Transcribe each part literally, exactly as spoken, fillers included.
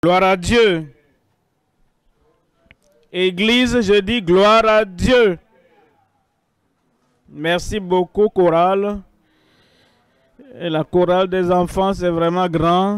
Gloire à Dieu. Église, je dis gloire à Dieu. Merci beaucoup, chorale. Et la chorale des enfants, c'est vraiment grand.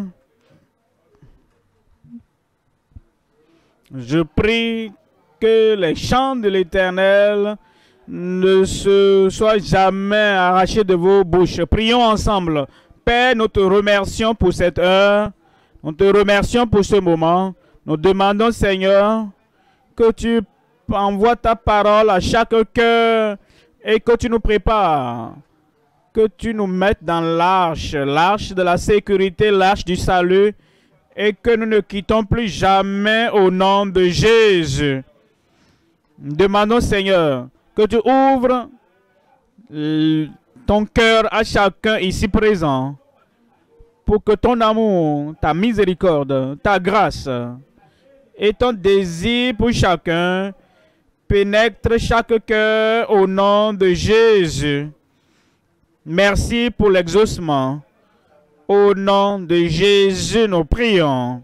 Je prie que les chants de l'Éternel ne se soient jamais arrachés de vos bouches. Prions ensemble. Père, nous te remercions pour cette heure. Nous te remercions pour ce moment. Nous demandons, Seigneur, que tu envoies ta parole à chaque cœur et que tu nous prépares. Que tu nous mettes dans l'arche, l'arche de la sécurité, l'arche du salut, et que nous ne quittons plus jamais au nom de Jésus. Nous demandons, Seigneur, que tu ouvres ton cœur à chacun ici présent, pour que ton amour, ta miséricorde, ta grâce et ton désir pour chacun pénètrent chaque cœur au nom de Jésus. Merci pour l'exaucement. Au nom de Jésus, nous prions.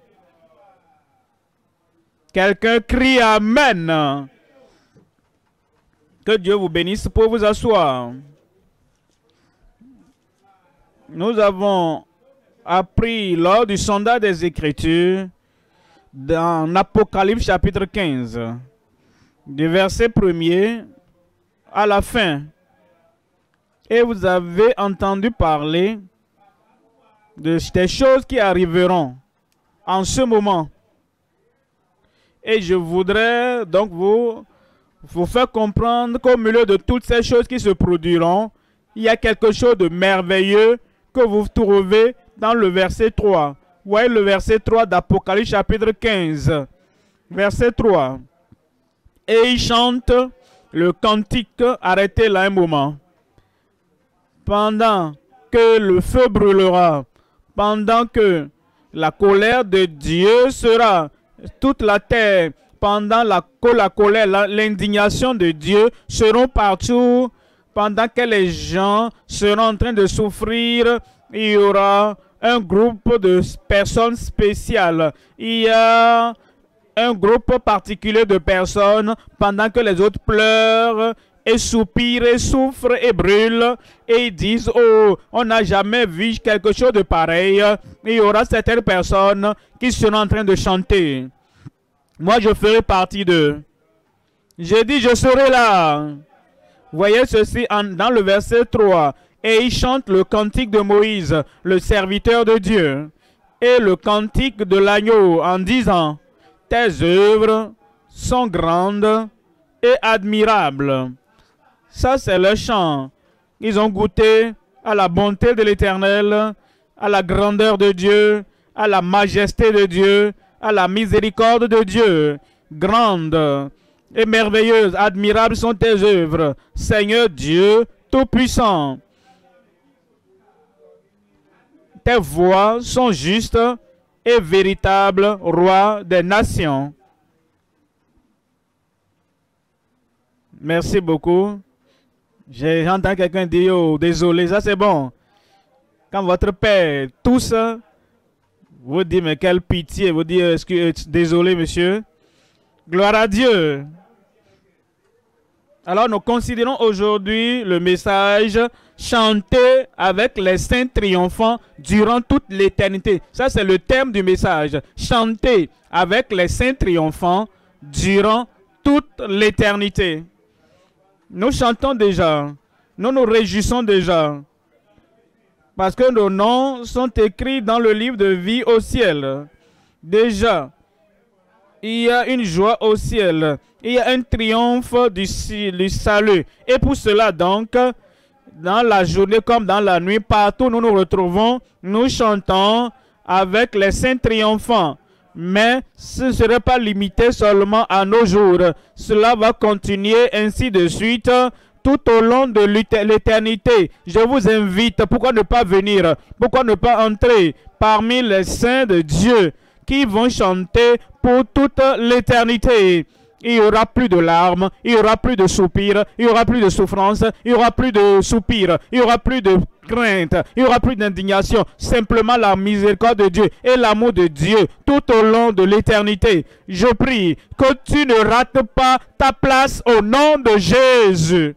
Quelqu'un crie Amen. Que Dieu vous bénisse pour vous asseoir. Nous avons appris lors du sondage des Écritures dans Apocalypse chapitre quinze, du verset premier à la fin. Et vous avez entendu parler de des choses qui arriveront en ce moment. Et je voudrais donc vous, vous faire comprendre qu'au milieu de toutes ces choses qui se produiront, il y a quelque chose de merveilleux que vous trouvez dans le verset trois. Voyez le verset trois d'Apocalypse chapitre quinze. Verset trois. Et il chante le cantique, arrêtez là un moment. Pendant que le feu brûlera, pendant que la colère de Dieu sera toute la terre, pendant la, que la colère, l'indignation de Dieu seront partout, pendant que les gens seront en train de souffrir, il y aura un groupe de personnes spéciales. Il y a un groupe particulier de personnes pendant que les autres pleurent et soupirent et souffrent et brûlent et ils disent « Oh, on n'a jamais vu quelque chose de pareil. » Il y aura certaines personnes qui seront en train de chanter. Moi, je ferai partie d'eux. J'ai dit « Je serai là. » Voyez ceci en, dans le verset trois. Et il chante le cantique de Moïse, le serviteur de Dieu, et le cantique de l'agneau en disant « Tes œuvres sont grandes et admirables. » Ça, c'est le chant. Ils ont goûté à la bonté de l'Éternel, à la grandeur de Dieu, à la majesté de Dieu, à la miséricorde de Dieu. Grande et merveilleuse, admirables sont tes œuvres, Seigneur Dieu Tout-Puissant. Tes voies sont justes et véritables, Roi des nations. Merci beaucoup. J'entends quelqu'un dire, oh, désolé, ça c'est bon. Quand votre père tousse, vous dites, mais quelle pitié, vous dites, excuse, désolé monsieur. Gloire à Dieu. Alors nous considérons aujourd'hui le message chanter avec les saints triomphants durant toute l'éternité. Ça c'est le thème du message. Chanter avec les saints triomphants durant toute l'éternité. Nous chantons déjà, nous nous réjouissons déjà, parce que nos noms sont écrits dans le livre de vie au ciel. Déjà, il y a une joie au ciel, il y a un triomphe du, du salut. Et pour cela donc, dans la journée comme dans la nuit, partout où nous nous retrouvons, nous chantons avec les saints triomphants. Mais ce ne serait pas limité seulement à nos jours. Cela va continuer ainsi de suite tout au long de l'éternité. Je vous invite, pourquoi ne pas venir, pourquoi ne pas entrer parmi les saints de Dieu qui vont chanter pour toute l'éternité. Il n'y aura plus de larmes, il n'y aura plus de soupirs, il n'y aura plus de souffrance, il n'y aura plus de soupirs, il n'y aura plus de crainte, il n'y aura plus d'indignation. Simplement la miséricorde de Dieu et l'amour de Dieu tout au long de l'éternité. Je prie que tu ne rates pas ta place au nom de Jésus.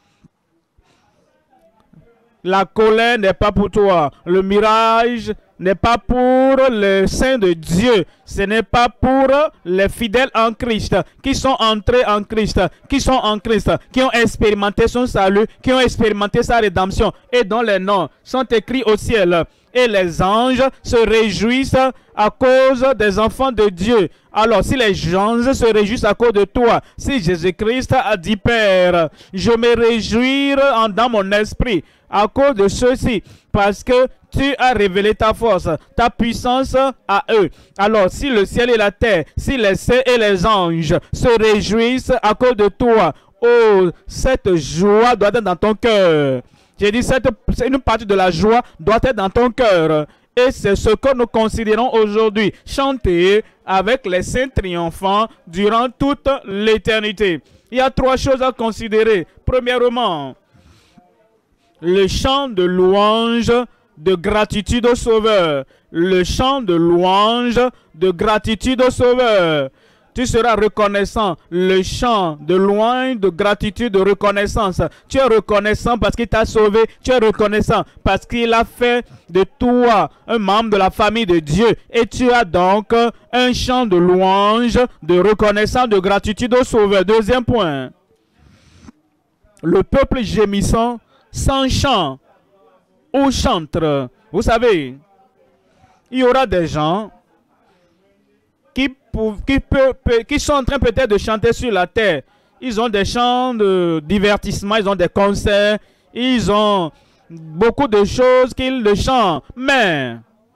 La colère n'est pas pour toi. Le mirage n'est pas pour les saints de Dieu. Ce n'est pas pour les fidèles en Christ, qui sont entrés en Christ, qui sont en Christ, qui ont expérimenté son salut, qui ont expérimenté sa rédemption et dont les noms sont écrits au ciel. Et les anges se réjouissent à cause des enfants de Dieu. Alors, si les anges se réjouissent à cause de toi, si Jésus-Christ a dit, Père, je me réjouis dans mon esprit à cause de ceux-ci, parce que tu as révélé ta force, ta puissance à eux. Alors, si le ciel et la terre, si les saints et les anges se réjouissent à cause de toi, oh, cette joie doit être dans ton cœur. J'ai dit, cette, une partie de la joie doit être dans ton cœur. Et c'est ce que nous considérons aujourd'hui. Chanter avec les saints triomphants durant toute l'éternité. Il y a trois choses à considérer. Premièrement, le chant de louange de gratitude au Sauveur. Le chant de louange de gratitude au Sauveur. Tu seras reconnaissant. Le chant de louange, de gratitude, de reconnaissance. Tu es reconnaissant parce qu'il t'a sauvé. Tu es reconnaissant parce qu'il a fait de toi un membre de la famille de Dieu. Et tu as donc un chant de louange, de reconnaissance, de gratitude au Sauveur. Deuxième point. Le peuple gémissant sans chant ou chantre. Vous savez, il y aura des gens qui, qui, peut, qui sont en train peut-être de chanter sur la terre. Ils ont des chants de divertissement, ils ont des concerts, ils ont beaucoup de choses qu'ils le chantent. Mais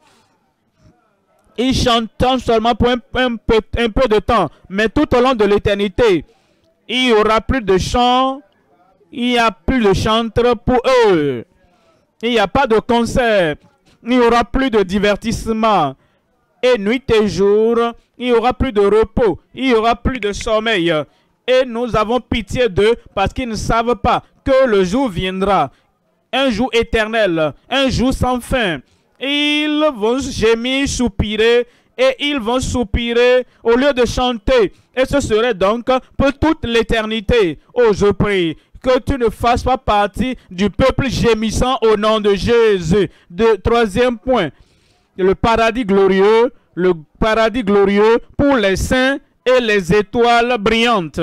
ils chantent seulement pour un, un, peu, un peu de temps. Mais tout au long de l'éternité, il n'y aura plus de chants, il n'y a plus de chantres pour eux. Il n'y a pas de concert. Il n'y aura plus de divertissement. Et nuit et jour, il n'y aura plus de repos. Il n'y aura plus de sommeil. Et nous avons pitié d'eux parce qu'ils ne savent pas que le jour viendra. Un jour éternel. Un jour sans fin. Ils vont gémir, soupirer. Et ils vont soupirer au lieu de chanter. Et ce serait donc pour toute l'éternité. Oh, je prie que tu ne fasses pas partie du peuple gémissant au nom de Jésus. De, troisième point, le paradis glorieux, le paradis glorieux pour les saints et les étoiles brillantes.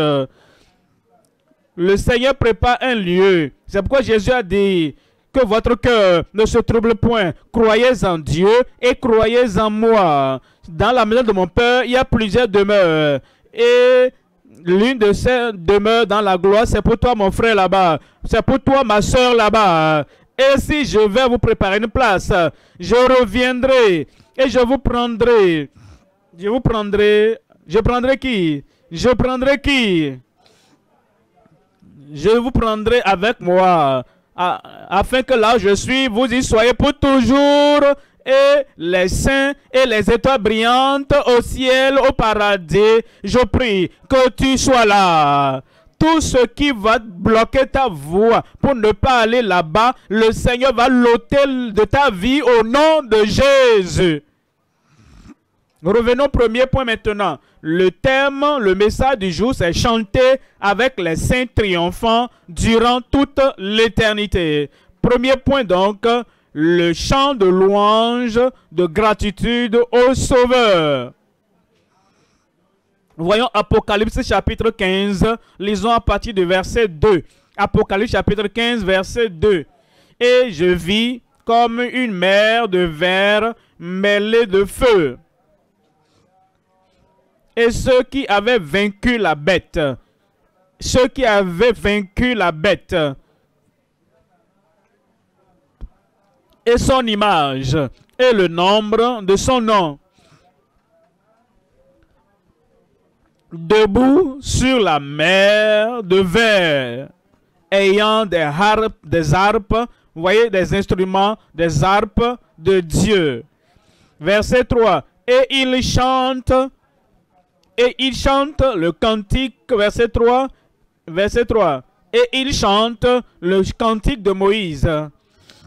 Le Seigneur prépare un lieu. C'est pourquoi Jésus a dit que votre cœur ne se trouble point. Croyez en Dieu et croyez en moi. Dans la maison de mon Père, il y a plusieurs demeures. Et l'une de ces demeures dans la gloire, c'est pour toi, mon frère, là-bas. C'est pour toi, ma soeur, là-bas. Et si je vais vous préparer une place, je reviendrai et je vous prendrai. Je vous prendrai. Je prendrai qui? Je prendrai qui? Je vous prendrai avec moi, afin que là où je suis, vous y soyez pour toujours. Et les saints et les étoiles brillantes au ciel, au paradis, je prie que tu sois là. Tout ce qui va bloquer ta voie pour ne pas aller là-bas, le Seigneur va l'ôter de ta vie au nom de Jésus. Revenons au premier point maintenant. Le thème, le message du jour, c'est chanter avec les saints triomphants durant toute l'éternité. Premier point donc, le chant de louange, de gratitude au Sauveur. Voyons Apocalypse chapitre quinze, lisons à partir du verset deux. Apocalypse chapitre quinze, verset deux. Et je vis comme une mer de verre mêlée de feu. Et ceux qui avaient vaincu la bête, ceux qui avaient vaincu la bête, et son image, et le nombre de son nom, debout sur la mer de verre, ayant des harpes, des harpes, vous voyez, des instruments, des harpes de Dieu. Verset trois. Et il chante, et il chante le cantique, verset trois, verset trois. Et il chante le cantique de Moïse.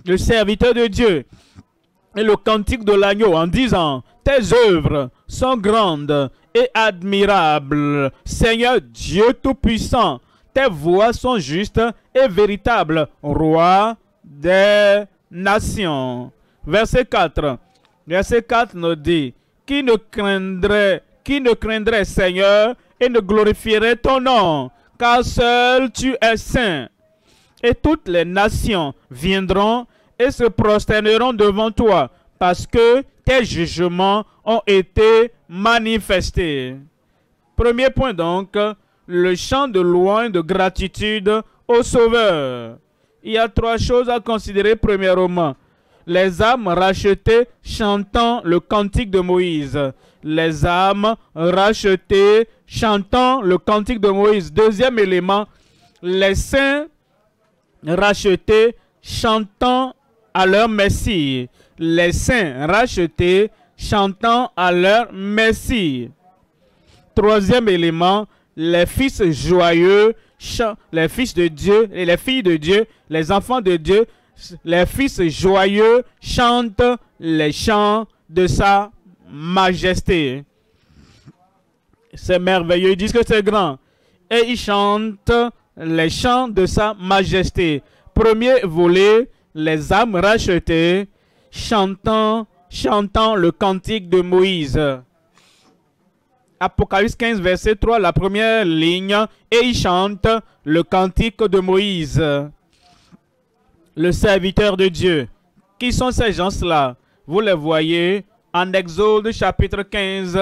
le serviteur de Dieu, et le cantique de l'agneau en disant, tes œuvres sont grandes et admirables. Seigneur Dieu Tout-Puissant, tes voies sont justes et véritables, roi des nations. Verset quatre. Verset quatre nous dit, qui ne craindrait, qui ne craindrait, Seigneur, et ne glorifierait ton nom, car seul tu es saint. Et toutes les nations viendront et se prosterneront devant toi, parce que tes jugements ont été manifestés. Premier point donc, le chant de louange de gratitude au Sauveur. Il y a trois choses à considérer premièrement. Les âmes rachetées chantant le cantique de Moïse. Les âmes rachetées chantant le cantique de Moïse. Deuxième élément, les saints rachetés chantant à leur Messie. Les saints rachetés chantant à leur Messie. Troisième élément, les fils joyeux, les fils de Dieu et les filles de Dieu, les enfants de Dieu, les fils joyeux chantent les chants de sa majesté. C'est merveilleux, ils disent que c'est grand. Et ils chantent les chants de sa majesté. Premier volet, les âmes rachetées, chantant, chantant le cantique de Moïse. Apocalypse quinze, verset trois, la première ligne, et ils chantent le cantique de Moïse, le serviteur de Dieu. Qui sont ces gens-là? Vous les voyez en Exode chapitre quinze,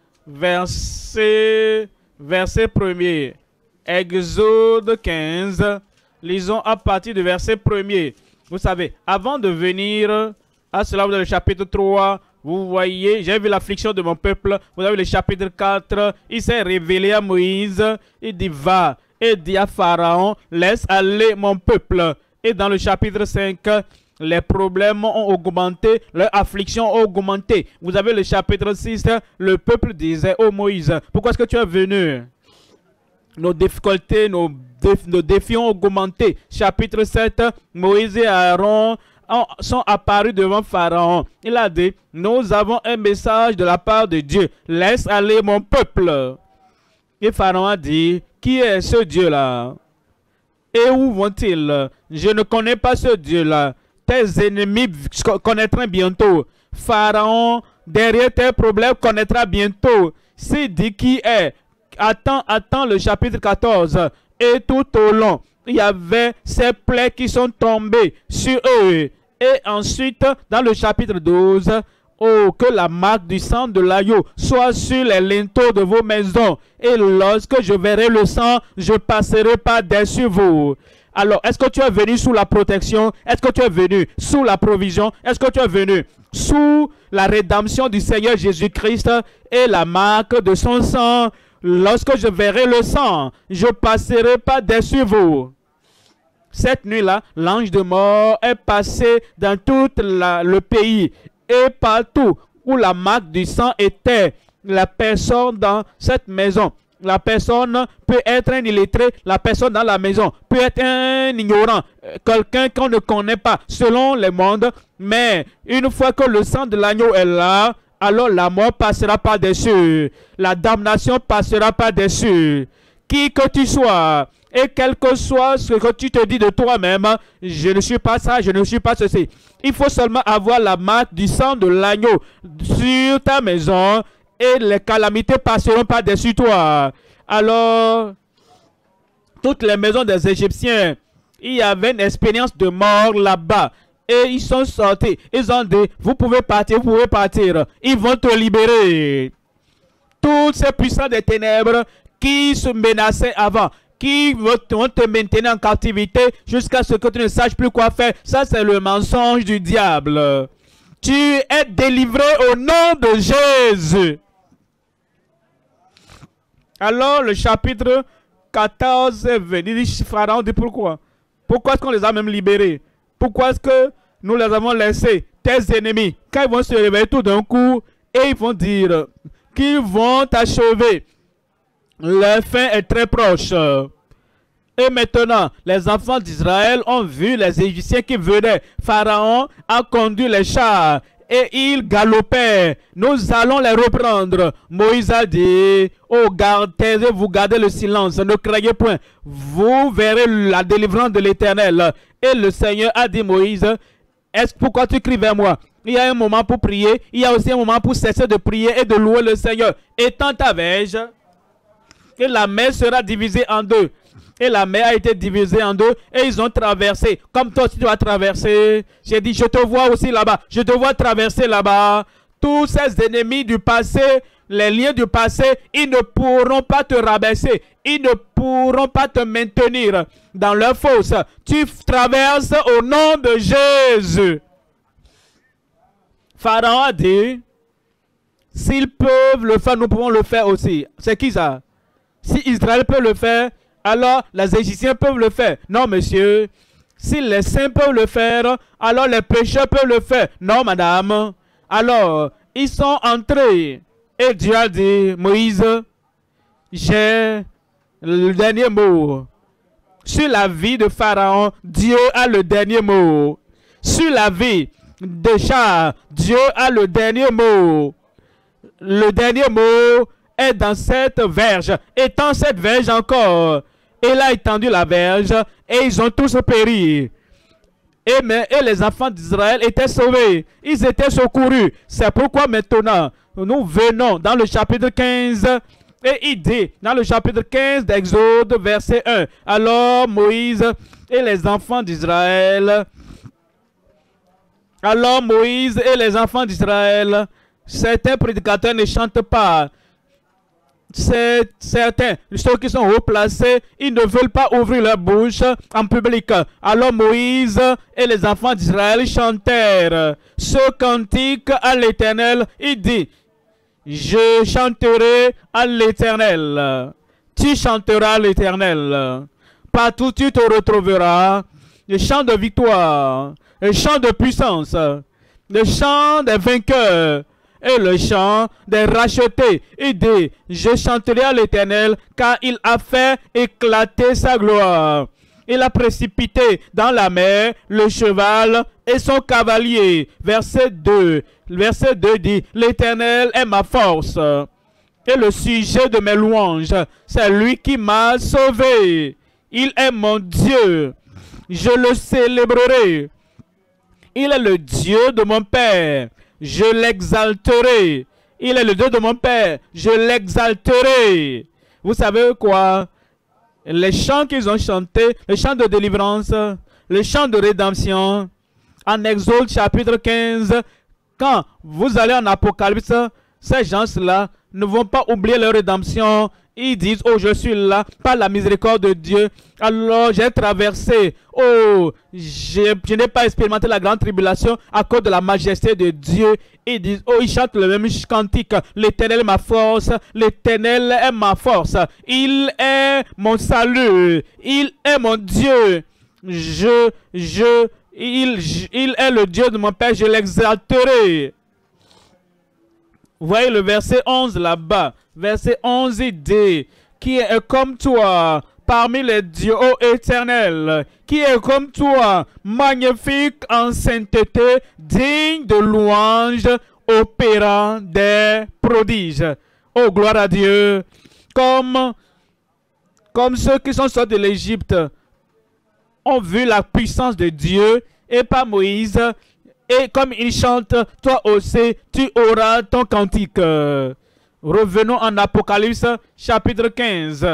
verset, verset premier. Exode quinze, lisons à partir du verset premier. Vous savez, avant de venir à cela, vous avez le chapitre trois, vous voyez, j'ai vu l'affliction de mon peuple. Vous avez le chapitre quatre, il s'est révélé à Moïse, il dit va, et dit à Pharaon, laisse aller mon peuple. Et dans le chapitre cinq, les problèmes ont augmenté, leur affliction a augmenté. Vous avez le chapitre six, le peuple disait, oh Moïse, pourquoi est-ce que tu es venu? Nos difficultés, nos, déf nos défis ont augmenté. Chapitre sept, Moïse et Aaron sont apparus devant Pharaon. Il a dit, nous avons un message de la part de Dieu. Laisse aller mon peuple. Et Pharaon a dit, qui est ce Dieu-là? Et où vont-ils? Je ne connais pas ce Dieu-là. Tes ennemis connaîtront bientôt. Pharaon, derrière tes problèmes, connaîtra bientôt. C'est dit qui est. Attends, attends le chapitre quatorze. Et tout au long, il y avait ces plaies qui sont tombées sur eux. Et ensuite, dans le chapitre douze, oh, que la marque du sang de l'agneau soit sur les linteaux de vos maisons. Et lorsque je verrai le sang, je passerai par-dessus vous. Alors, est-ce que tu es venu sous la protection? Est-ce que tu es venu sous la provision? Est-ce que tu es venu sous la rédemption du Seigneur Jésus-Christ et la marque de son sang? Lorsque je verrai le sang, je passerai par-dessus vous. Cette nuit-là, l'ange de mort est passé dans tout la, le pays et partout où la marque du sang était. La personne dans cette maison, la personne peut être un illettré, la personne dans la maison peut être un ignorant, quelqu'un qu'on ne connaît pas selon le monde. Mais une fois que le sang de l'agneau est là, alors la mort passera par-dessus. La damnation passera par-dessus. Qui que tu sois, et quel que soit ce que tu te dis de toi-même, je ne suis pas ça, je ne suis pas ceci. Il faut seulement avoir la marque du sang de l'agneau sur ta maison et les calamités passeront par-dessus toi. Alors, toutes les maisons des Égyptiens, il y avait une expérience de mort là-bas. Et ils sont sortis. Ils ont dit, vous pouvez partir, vous pouvez partir. Ils vont te libérer. Tous ces puissants des ténèbres qui se menaçaient avant, qui vont te maintenir en captivité jusqu'à ce que tu ne saches plus quoi faire. Ça, c'est le mensonge du diable. Tu es délivré au nom de Jésus. Alors, le chapitre quatorze est venu. Pharaon dit pourquoi? Pourquoi est-ce qu'on les a même libérés? Pourquoi est-ce que nous les avons laissés, tes ennemis, quand ils vont se réveiller tout d'un coup et ils vont dire qu'ils vont t'achever? Leur fin est très proche. Et maintenant, les enfants d'Israël ont vu les Égyptiens qui venaient. Pharaon a conduit les chars et ils galopaient. Nous allons les reprendre. Moïse a dit, oh, gardez, vous gardez le silence, ne craignez point. Vous verrez la délivrance de l'Éternel. Et le Seigneur a dit, Moïse, est-ce pourquoi tu cries vers moi? Il y a un moment pour prier, il y a aussi un moment pour cesser de prier et de louer le Seigneur. Étends ta verge, et la mer sera divisée en deux. Et la mer a été divisée en deux et ils ont traversé. Comme toi aussi tu vas traverser. J'ai dit, je te vois aussi là-bas. Je te vois traverser là-bas. Tous ces ennemis du passé, les liens du passé, ils ne pourront pas te rabaisser. Ils ne pourront pas te maintenir dans leur fosse. Tu traverses au nom de Jésus. Pharaon a dit, s'ils peuvent le faire, nous pouvons le faire aussi. C'est qui ça? Si Israël peut le faire, alors les Égyptiens peuvent le faire. Non, monsieur. Si les saints peuvent le faire, alors les pécheurs peuvent le faire. Non, madame. Alors, ils sont entrés. Et Dieu a dit, Moïse, j'ai le dernier mot. Sur la vie de Pharaon, Dieu a le dernier mot. Sur la vie de Char, Dieu a le dernier mot. Le dernier mot est dans cette verge. Étends cette verge encore. Il a étendu la verge et ils ont tous péri. Et, mais, et les enfants d'Israël étaient sauvés. Ils étaient secourus. C'est pourquoi maintenant, nous venons dans le chapitre quinze. Et il dit, dans le chapitre quinze d'Exode, verset un. Alors Moïse et les enfants d'Israël. Alors Moïse et les enfants d'Israël. Certains prédicateurs ne chantent pas. Certains, ceux qui sont haut placés, ils ne veulent pas ouvrir leur bouche en public. Alors Moïse et les enfants d'Israël chantèrent ce cantique à l'Éternel. Il dit, je chanterai à l'Éternel. Tu chanteras à l'Éternel. Partout tu te retrouveras. Le chant de victoire, le chant de puissance, le chant des vainqueurs. Et le chant des rachetés. Il dit, je chanterai à l'Éternel car il a fait éclater sa gloire. Il a précipité dans la mer le cheval et son cavalier. Verset deux. Verset deux dit, l'Éternel est ma force et le sujet de mes louanges. C'est lui qui m'a sauvé. Il est mon Dieu. Je le célébrerai. Il est le Dieu de mon Père. Je l'exalterai. Il est le Dieu de mon Père. Je l'exalterai. Vous savez quoi? Les chants qu'ils ont chantés, les chants de délivrance, les chants de rédemption, en Exode chapitre quinze, quand vous allez en Apocalypse, ces gens-là ne vont pas oublier leur rédemption. Ils disent, oh, je suis là par la miséricorde de Dieu. Alors, j'ai traversé. Oh, je, je n'ai pas expérimenté la grande tribulation à cause de la majesté de Dieu. Ils disent, oh, ils chantent le même cantique. L'Éternel est ma force. L'Éternel est ma force. Il est mon salut. Il est mon Dieu. Je, je, il, je, il est le Dieu de mon Père. Je l'exalterai. Vous voyez le verset onze là-bas. Verset onze, il dit, qui est comme toi parmi les dieux, ô Éternel, qui est comme toi, magnifique en sainteté, digne de louange, opérant des prodiges. Oh, gloire à Dieu. Comme, comme ceux qui sont sortis de l'Égypte ont vu la puissance de Dieu et pas Moïse. Et comme il chante, toi aussi, tu auras ton cantique. Revenons en Apocalypse, chapitre quinze.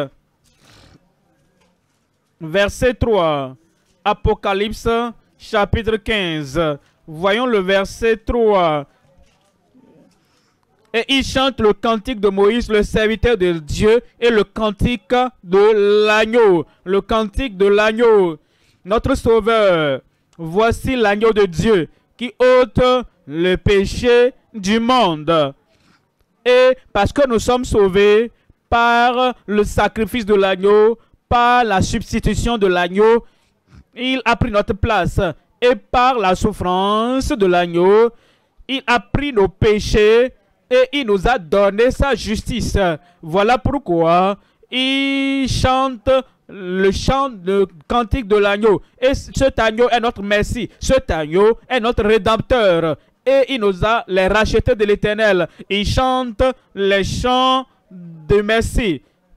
Verset trois. Apocalypse, chapitre quinze. Voyons le verset trois. Et il chante le cantique de Moïse, le serviteur de Dieu, et le cantique de l'agneau. Le cantique de l'agneau. Notre Sauveur. Voici l'agneau de Dieu qui ôte le péché du monde. Et parce que nous sommes sauvés par le sacrifice de l'agneau, par la substitution de l'agneau, il a pris notre place. Et par la souffrance de l'agneau, il a pris nos péchés et il nous a donné sa justice. Voilà pourquoi ils chantent le chant de cantique de l'agneau. Et cet agneau est notre Messie. Cet agneau est notre Rédempteur. Et il nous a les rachetés de l'Éternel. Ils chantent les chants de Messie.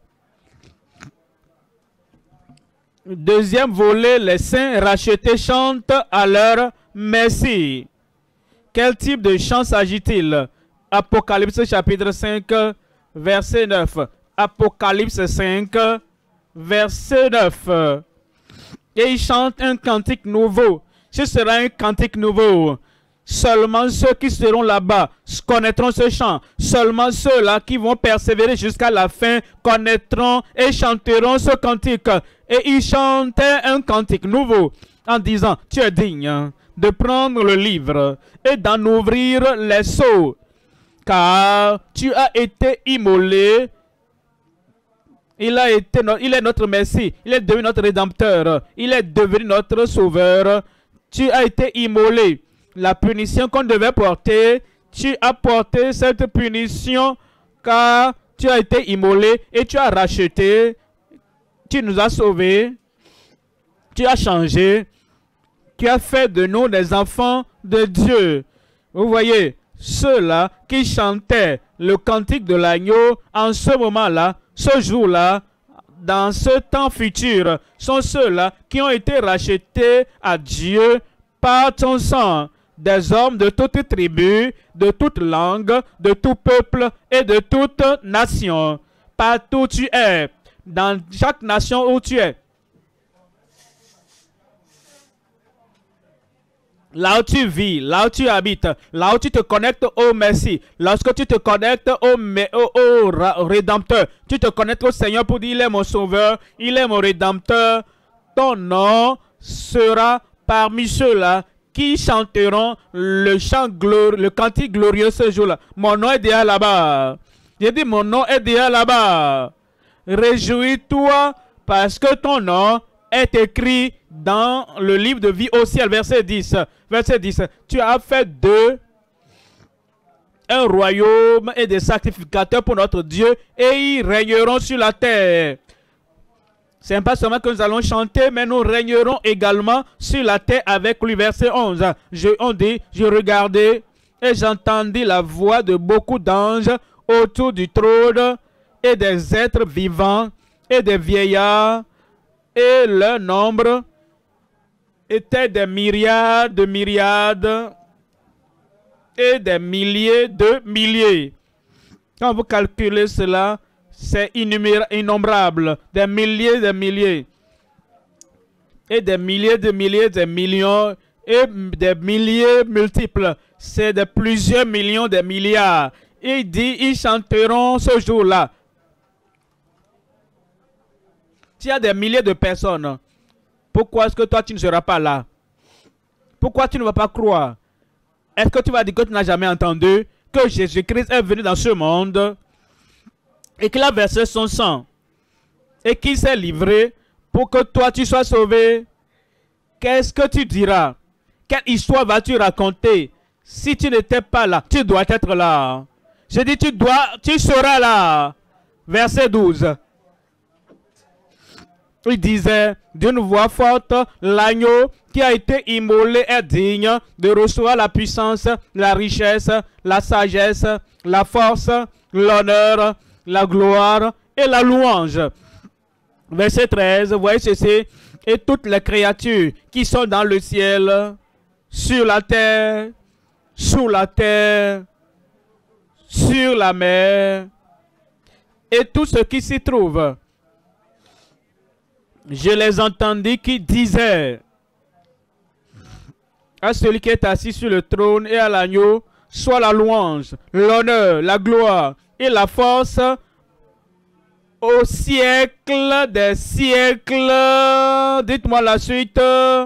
Deuxième volet, les saints rachetés chantent à leur Messie. Quel type de chant s'agit-il? Apocalypse chapitre cinq, verset neuf. Apocalypse cinq, verset neuf. Et ils chantent un cantique nouveau. Ce sera un cantique nouveau. Seulement ceux qui seront là-bas connaîtront ce chant. Seulement ceux-là qui vont persévérer jusqu'à la fin connaîtront et chanteront ce cantique. Et ils chantaient un cantique nouveau en disant, tu es digne de prendre le livre et d'en ouvrir les sceaux, car tu as été immolé. Il, a été no il est notre Messie, il est devenu notre Rédempteur, il est devenu notre Sauveur. Tu as été immolé. La punition qu'on devait porter, tu as porté cette punition car tu as été immolé et tu as racheté. Tu nous as sauvés. Tu as changé. Tu as fait de nous des enfants de Dieu. Vous voyez, ceux-là qui chantaient le cantique de l'agneau en ce moment-là, ce jour-là, dans ce temps futur, sont ceux-là qui ont été rachetés à Dieu par ton sang. Des hommes de toute tribu, de toute langue, de tout peuple et de toute nation. Partout où tu es, dans chaque nation où tu es. Là où tu vis, là où tu habites, là où tu te connectes au Messie, lorsque tu te connectes au, au, au Rédempteur, tu te connectes au Seigneur pour dire, il est mon Sauveur, il est mon Rédempteur, ton nom sera parmi ceux-là qui chanteront le chant glorieux, le cantique glorieux ce jour-là. Mon nom est déjà là-bas. J'ai dit, mon nom est déjà là-bas. Réjouis-toi parce que ton nom est écrit dans le livre de vie au ciel. Verset dix. Verset dix. Tu as fait d'eux un royaume et des sacrificateurs pour notre Dieu et ils régneront sur la terre. Ce n'est pas seulement que nous allons chanter, mais nous régnerons également sur la terre avec lui. Verset onze. Je, on dit, je regardais et j'entendis la voix de beaucoup d'anges autour du trône et des êtres vivants et des vieillards. Et leur nombre était des myriades de myriades et des milliers de milliers. Quand vous calculez cela, c'est innombrable, des milliers de milliers, et des milliers de milliers, des millions, et des milliers multiples. C'est de plusieurs millions de milliards. Il dit, ils chanteront ce jour-là. S'il y a des milliers de personnes, pourquoi est-ce que toi tu ne seras pas là? Pourquoi tu ne vas pas croire? Est-ce que tu vas dire que tu n'as jamais entendu que Jésus-Christ est venu dans ce monde et qu'il a versé son sang et qu'il s'est livré pour que toi tu sois sauvé? Qu'est-ce que tu diras? Quelle histoire vas-tu raconter? Si tu n'étais pas là, tu dois être là. Je dis tu dois, tu seras là. Verset douze. Il disait d'une voix forte, l'agneau qui a été immolé est digne de recevoir la puissance, la richesse, la sagesse, la force, l'honneur, la gloire et la louange. Verset treize, voyez ceci, et toutes les créatures qui sont dans le ciel, sur la terre, sous la terre, sur la mer, et tout ce qui s'y trouve. Je les entendis qui disaient à celui qui est assis sur le trône et à l'agneau, soit la louange, l'honneur, la gloire et la force au siècle des siècles. Dites-moi la suite.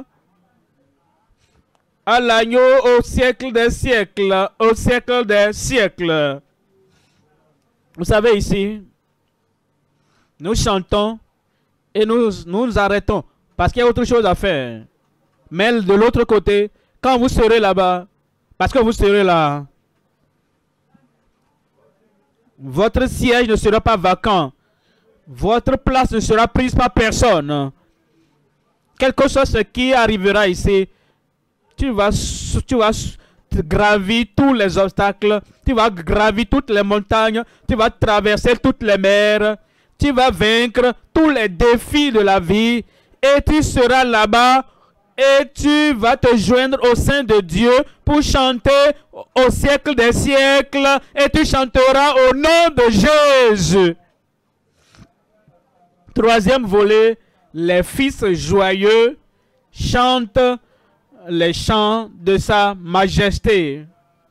À l'agneau au siècle des siècles, au siècle des siècles. Vous savez ici, nous chantons et nous nous, nous arrêtons parce qu'il y a autre chose à faire. Mais de l'autre côté, quand vous serez là-bas, parce que vous serez là, votre siège ne sera pas vacant. Votre place ne sera prise par personne. Quelque chose ce qui arrivera ici, tu vas, tu vas gravir tous les obstacles, tu vas gravir toutes les montagnes, tu vas traverser toutes les mers, tu vas vaincre tous les défis de la vie et tu seras là-bas et tu vas te joindre au sein de Dieu pour chanter au siècle des siècles et tu chanteras au nom de Jésus. Troisième volet, les fils joyeux chantent les chants de sa majesté.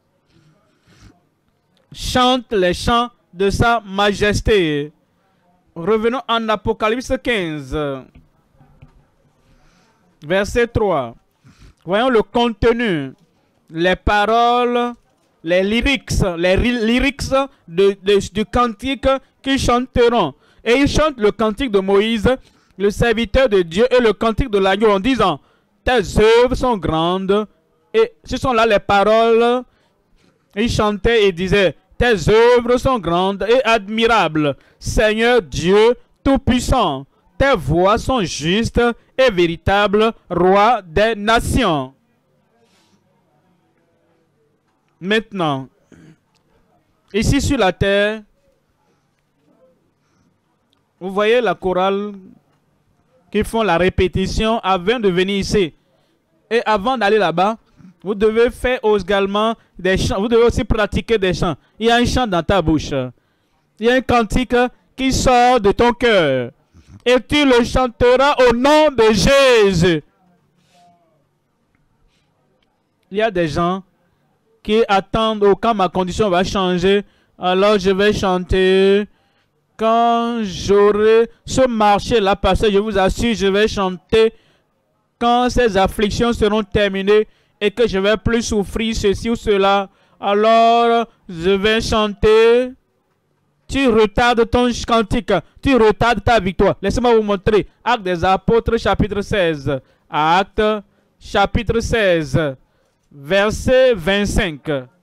Chante les chants de sa majesté. Revenons en Apocalypse quinze. Verset trois. Voyons le contenu, les paroles, les lyrics, les lyrics de, de, du cantique qu'ils chanteront. Et ils chantent le cantique de Moïse, le serviteur de Dieu, et le cantique de l'agneau en disant: tes œuvres sont grandes. Et ce sont là les paroles. Ils chantaient et disaient: tes œuvres sont grandes et admirables, Seigneur Dieu Tout-Puissant. Tes voies sont justes et véritables, Roi des nations. Maintenant, ici sur la terre, vous voyez la chorale qui font la répétition avant de venir ici. Et avant d'aller là-bas, vous devez faire également des chants. Vous devez aussi pratiquer des chants. Il y a un chant dans ta bouche. Il y a un cantique qui sort de ton cœur. Et tu le chanteras au nom de Jésus. Il y a des gens qui attendent oh, quand ma condition va changer, alors je vais chanter. Quand j'aurai ce marché-là passé, je vous assure, je vais chanter. Quand ces afflictions seront terminées et que je vais plus souffrir ceci ou cela, alors je vais chanter. Tu retardes ton cantique, tu retardes ta victoire. Laissez-moi vous montrer. Actes des Apôtres, chapitre seize. Actes, chapitre seize, verset vingt-cinq.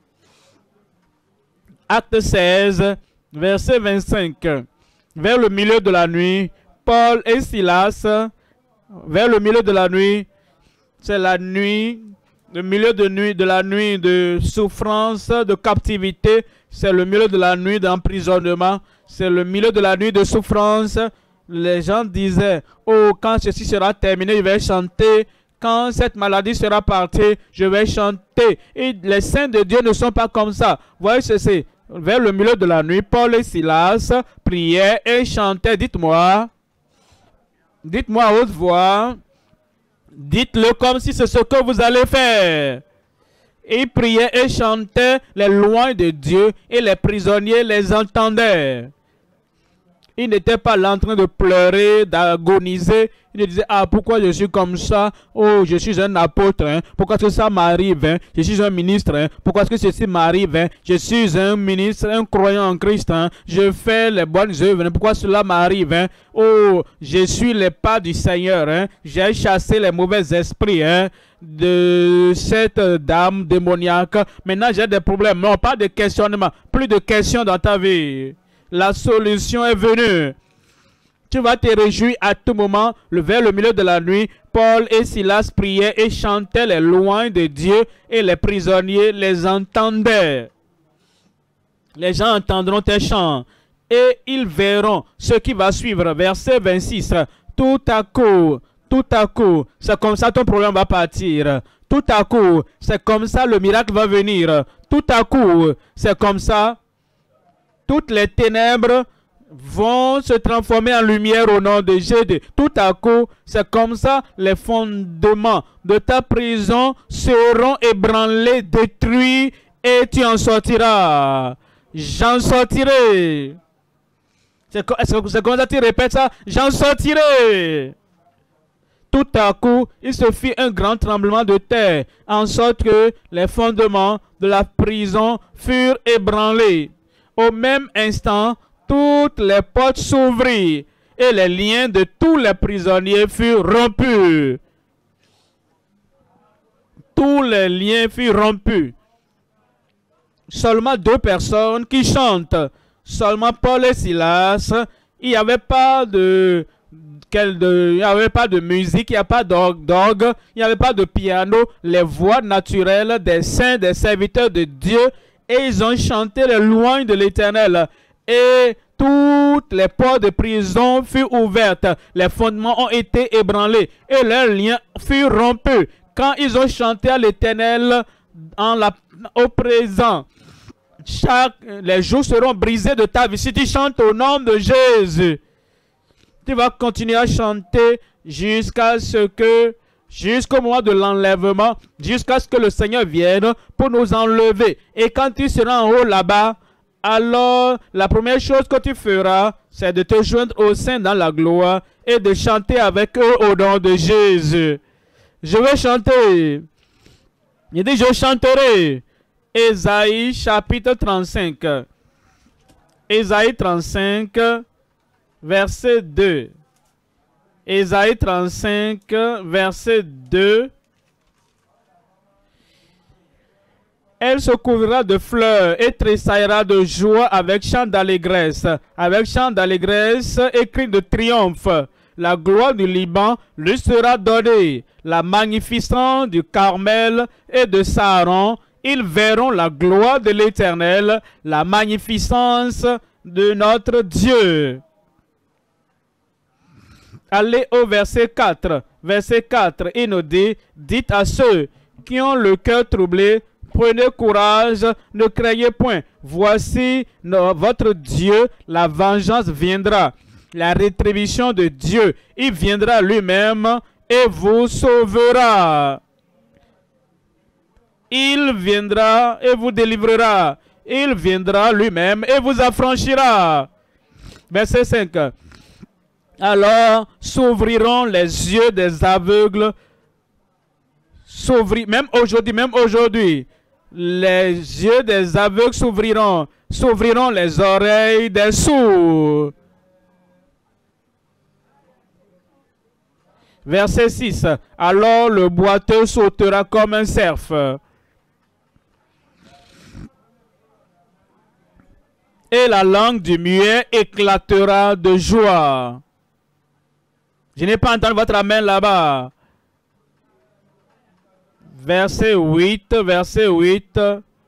Acte seize, verset vingt-cinq. Vers le milieu de la nuit, Paul et Silas, vers le milieu de la nuit, c'est la nuit, le milieu de nuit, de la nuit de souffrance, de captivité, c'est le milieu de la nuit d'emprisonnement, c'est le milieu de la nuit de souffrance. Les gens disaient: oh, quand ceci sera terminé, je vais chanter. Quand cette maladie sera partie, je vais chanter. Et les saints de Dieu ne sont pas comme ça. Voyez ceci. Vers le milieu de la nuit, Paul et Silas priaient et chantaient. Dites-moi, dites-moi à haute voix, dites-le comme si c'est ce que vous allez faire. Ils priaient et chantaient les louanges de Dieu et les prisonniers les entendaient. Ils n'étaient pas là en train de pleurer, d'agoniser. Ils disaient: ah, pourquoi je suis comme ça? Oh, je suis un apôtre. Hein? Pourquoi est-ce que ça m'arrive? Hein? Je suis un ministre. Hein? Pourquoi est-ce que ceci m'arrive? Hein? Je suis un ministre, un croyant en Christ. Hein? Je fais les bonnes œuvres. Hein? Pourquoi cela m'arrive? Hein? Oh, je suis les pas du Seigneur. Hein? J'ai chassé les mauvais esprits hein? de cette dame démoniaque. Maintenant, j'ai des problèmes. Non, pas de questionnement. Plus de questions dans ta vie. La solution est venue. Tu vas te réjouir à tout moment. Vers le milieu de la nuit, Paul et Silas priaient et chantaient les louanges de Dieu et les prisonniers les entendaient. Les gens entendront tes chants et ils verront ce qui va suivre. Verset vingt-six. Tout à coup, tout à coup, c'est comme ça ton problème va partir. Tout à coup, c'est comme ça le miracle va venir. Tout à coup, c'est comme ça. Toutes les ténèbres vont se transformer en lumière au nom de Jésus. Tout à coup, c'est comme ça, les fondements de ta prison seront ébranlés, détruits, et tu en sortiras. J'en sortirai. C'est comme ça que tu répètes ça. J'en sortirai. Tout à coup, il se fit un grand tremblement de terre, en sorte que les fondements de la prison furent ébranlés. Au même instant, toutes les portes s'ouvrirent et les liens de tous les prisonniers furent rompus. Tous les liens furent rompus. Seulement deux personnes qui chantent. Seulement Paul et Silas il n'y avait pas de, quel de, il n'y avait pas de musique, il n'y avait pas d'orgue, il n'y avait pas de piano, les voix naturelles des saints, des serviteurs de Dieu, et ils ont chanté les louanges de l'Éternel. Et toutes les portes de prison furent ouvertes, les fondements ont été ébranlés, et leurs liens furent rompus. Quand ils ont chanté à l'Éternel au présent, chaque, les jours seront brisés de ta vie. Si tu chantes au nom de Jésus, tu vas continuer à chanter jusqu'à ce que, jusqu'au moment de l'enlèvement, jusqu'à ce que le Seigneur vienne pour nous enlever. Et quand tu seras en haut là-bas, alors la première chose que tu feras, c'est de te joindre aux saints dans la gloire et de chanter avec eux au nom de Jésus. Je vais chanter. Il dit, je chanterai. Ésaïe chapitre trente-cinq. Ésaïe trente-cinq, verset deux. Ésaïe trente-cinq, verset deux. Elle se couvrira de fleurs et tressaillera de joie avec chant d'allégresse. Avec chant d'allégresse et cri de triomphe. La gloire du Liban lui sera donnée. La magnificence du Carmel et de Saron. Ils verront la gloire de l'Éternel, la magnificence de notre Dieu. Allez au verset quatre. Verset quatre, il nous dit, dites à ceux qui ont le cœur troublé, prenez courage, ne craignez point. Voici no, votre Dieu, la vengeance viendra. La rétribution de Dieu, il viendra lui-même et vous sauvera. Il viendra et vous délivrera. Il viendra lui-même et vous affranchira. Verset cinq. Alors s'ouvriront les yeux des aveugles. S'ouvrir, même aujourd'hui, même aujourd'hui, les yeux des aveugles s'ouvriront. S'ouvriront les oreilles des sourds. Verset six. Alors le boiteux sautera comme un cerf. Et la langue du muet éclatera de joie. Je n'ai pas entendu votre amen là-bas. Verset huit, verset huit.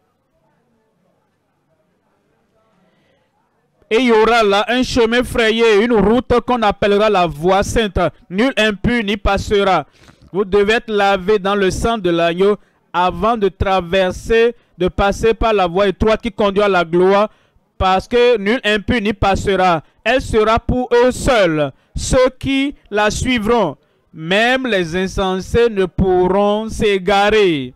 Et il y aura là un chemin frayé, une route qu'on appellera la voie sainte. Nul impur n'y passera. Vous devez être lavé dans le sang de l'agneau avant de traverser, de passer par la voie étroite qui conduit à la gloire. Parce que nul impur n'y passera. Elle sera pour eux seuls, ceux qui la suivront. Même les insensés ne pourront s'égarer.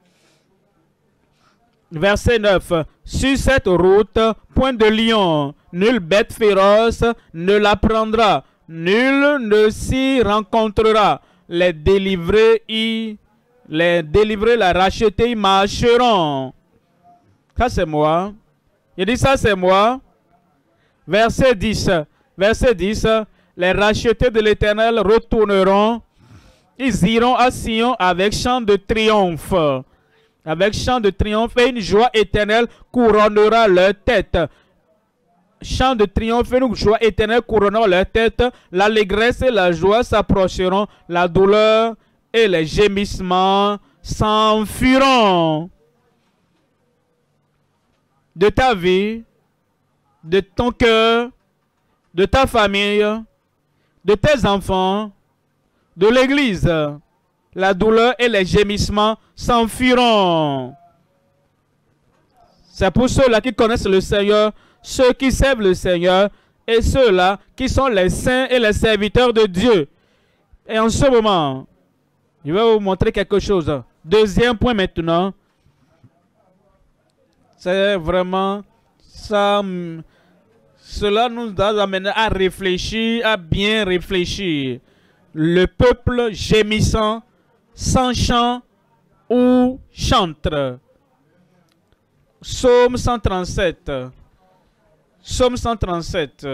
Verset neuf. Sur cette route, point de lion, nulle bête féroce ne la prendra. Nul ne s'y rencontrera. Les délivrés, y, les délivrés, la racheter, y marcheront. Ça c'est moi. Il dit ça c'est moi. Verset dix. Verset dix. Les rachetés de l'Éternel retourneront. Ils iront à Sion avec chant de triomphe. Avec chant de triomphe et une joie éternelle couronnera leur tête. Chant de triomphe et une joie éternelle couronnera leur tête. L'allégresse et la joie s'approcheront. La douleur et les gémissements s'enfuiront. De ta vie, de ton cœur, de ta famille, de tes enfants, de l'Église, la douleur et les gémissements s'enfuiront. C'est pour ceux-là qui connaissent le Seigneur, ceux qui servent le Seigneur, et ceux-là qui sont les saints et les serviteurs de Dieu. Et en ce moment, je vais vous montrer quelque chose. Deuxième point maintenant. C'est vraiment ça. Cela nous doit amener à réfléchir, à bien réfléchir. Le peuple gémissant, sans chant ou chantre. Psaume cent trente-sept. Psaume cent trente-sept.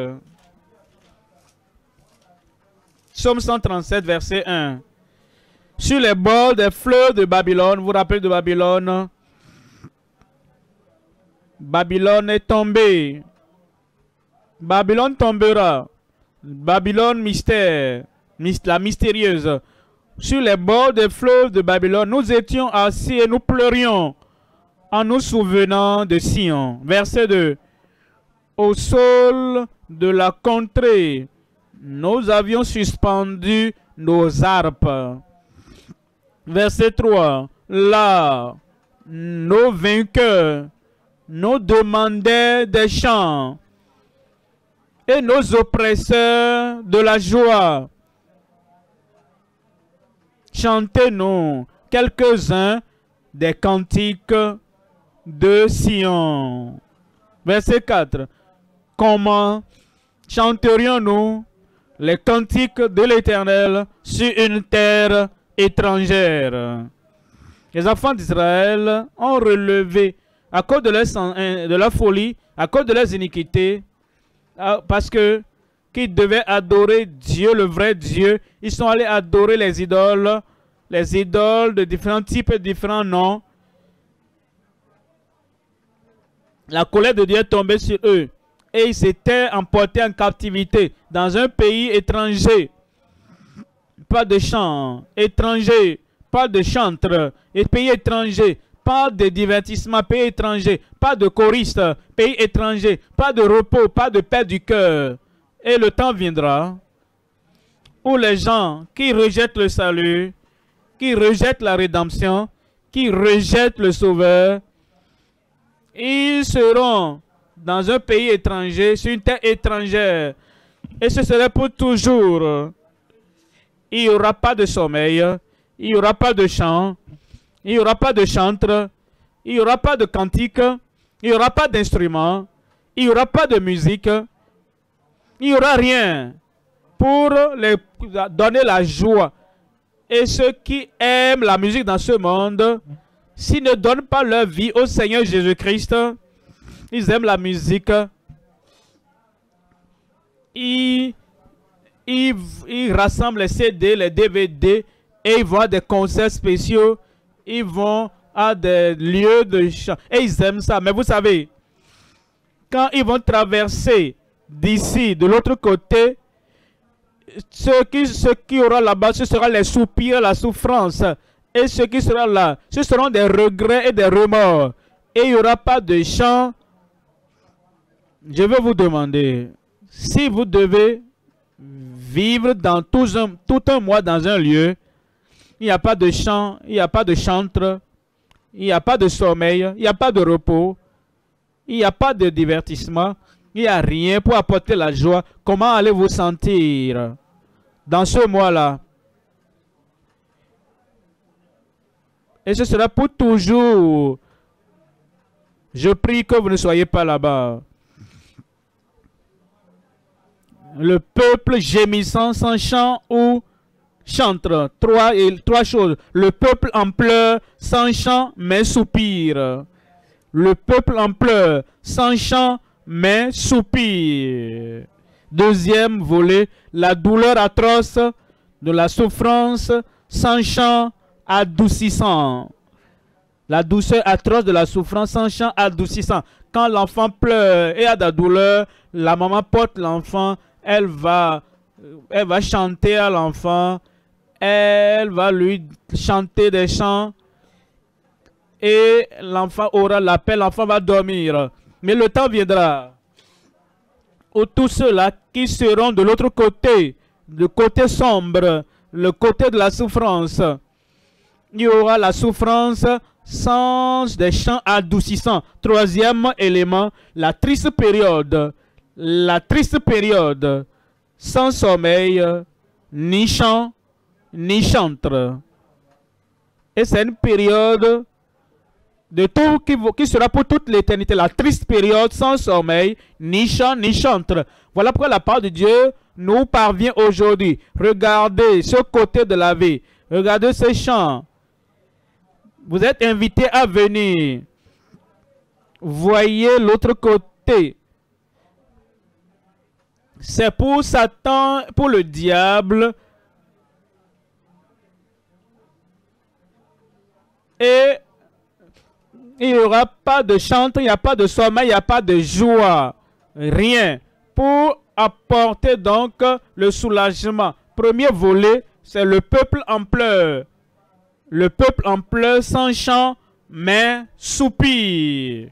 Psaume cent trente-sept, verset un. Sur les bords des fleuves de Babylone, vous vous rappelez de Babylone? Babylone est tombée. Babylone tombera. Babylone mystère, la mystérieuse. Sur les bords des fleuves de Babylone, nous étions assis et nous pleurions en nous souvenant de Sion. Verset deux. Au sol de la contrée, nous avions suspendu nos harpes. Verset trois. Là, nos vainqueurs nous demandaient des chants et nos oppresseurs de la joie. Chantez-nous quelques-uns des cantiques de Sion. Verset quatre. Comment chanterions-nous les cantiques de l'Éternel sur une terre étrangère? Les enfants d'Israël ont relevé à cause de leur, de leur folie, à cause de leurs iniquités, parce que qu'ils devaient adorer Dieu, le vrai Dieu. Ils sont allés adorer les idoles, les idoles de différents types et différents noms. La colère de Dieu est tombée sur eux et ils s'étaient emportés en captivité dans un pays étranger. Pas de chants étrangers, pas de chantres, et pays étrangers, pas de divertissement, pays étranger, pas de choristes, pays étranger, pas de repos, pas de paix du cœur. Et le temps viendra où les gens qui rejettent le salut, qui rejettent la rédemption, qui rejettent le Sauveur, ils seront dans un pays étranger, sur une terre étrangère. Et ce serait pour toujours. Il n'y aura pas de sommeil, il n'y aura pas de chant, il n'y aura pas de chantre, il n'y aura pas de cantique, il n'y aura pas d'instrument, il n'y aura pas de musique, il n'y aura rien pour les donner la joie. Et ceux qui aiment la musique dans ce monde, s'ils ne donnent pas leur vie au Seigneur Jésus-Christ, ils aiment la musique, ils, ils, ils rassemblent les C D, les D V D, et ils vont à des concerts spéciaux, ils vont à des lieux de chant, et ils aiment ça. Mais vous savez, quand ils vont traverser d'ici, de l'autre côté, ce qui, ce qui aura là-bas, ce sera les soupirs, la souffrance. Et ce qui sera là, ce seront des regrets et des remords. Et il n'y aura pas de chant. Je vais vous demander, si vous devez vivre dans tout un, tout un mois dans un lieu, il n'y a pas de chant, il n'y a pas de chantre, il n'y a pas de sommeil, il n'y a pas de repos, il n'y a pas de divertissement, il n'y a rien pour apporter la joie. Comment allez-vous sentir dans ce mois-là? Et ce sera pour toujours. Je prie que vous ne soyez pas là-bas. Le peuple gémissant sans chant ou chantre. Trois, et, trois choses. Le peuple en pleurs sans chant mais soupire. Le peuple en pleurs sans chant mais soupire. Deuxième volet. La douleur atroce de la souffrance sans chant adoucissant. La douceur atroce de la souffrance sans chant adoucissant. Quand l'enfant pleure et a de la douleur, la maman porte l'enfant, elle va, elle va chanter à l'enfant, elle va lui chanter des chants et l'enfant aura la paix, l'enfant va dormir. Mais le temps viendra où tous ceux-là qui seront de l'autre côté, le côté sombre, le côté de la souffrance, il y aura la souffrance sans des chants adoucissants. Troisième élément, la triste période. La triste période, sans sommeil, ni chant, ni chantre. Et c'est une période de tout qui, qui sera pour toute l'éternité. La triste période, sans sommeil, ni chant, ni chantre. Voilà pourquoi la parole de Dieu nous parvient aujourd'hui. Regardez ce côté de la vie. Regardez ces chants. Vous êtes invités à venir. Voyez l'autre côté. C'est pour Satan, pour le diable. Et il n'y aura pas de chant, il n'y a pas de sommeil, il n'y a pas de joie. Rien. Pour apporter donc le soulagement. Premier volet, c'est le peuple en pleurs. Le peuple en pleurs sans chant, mais soupir.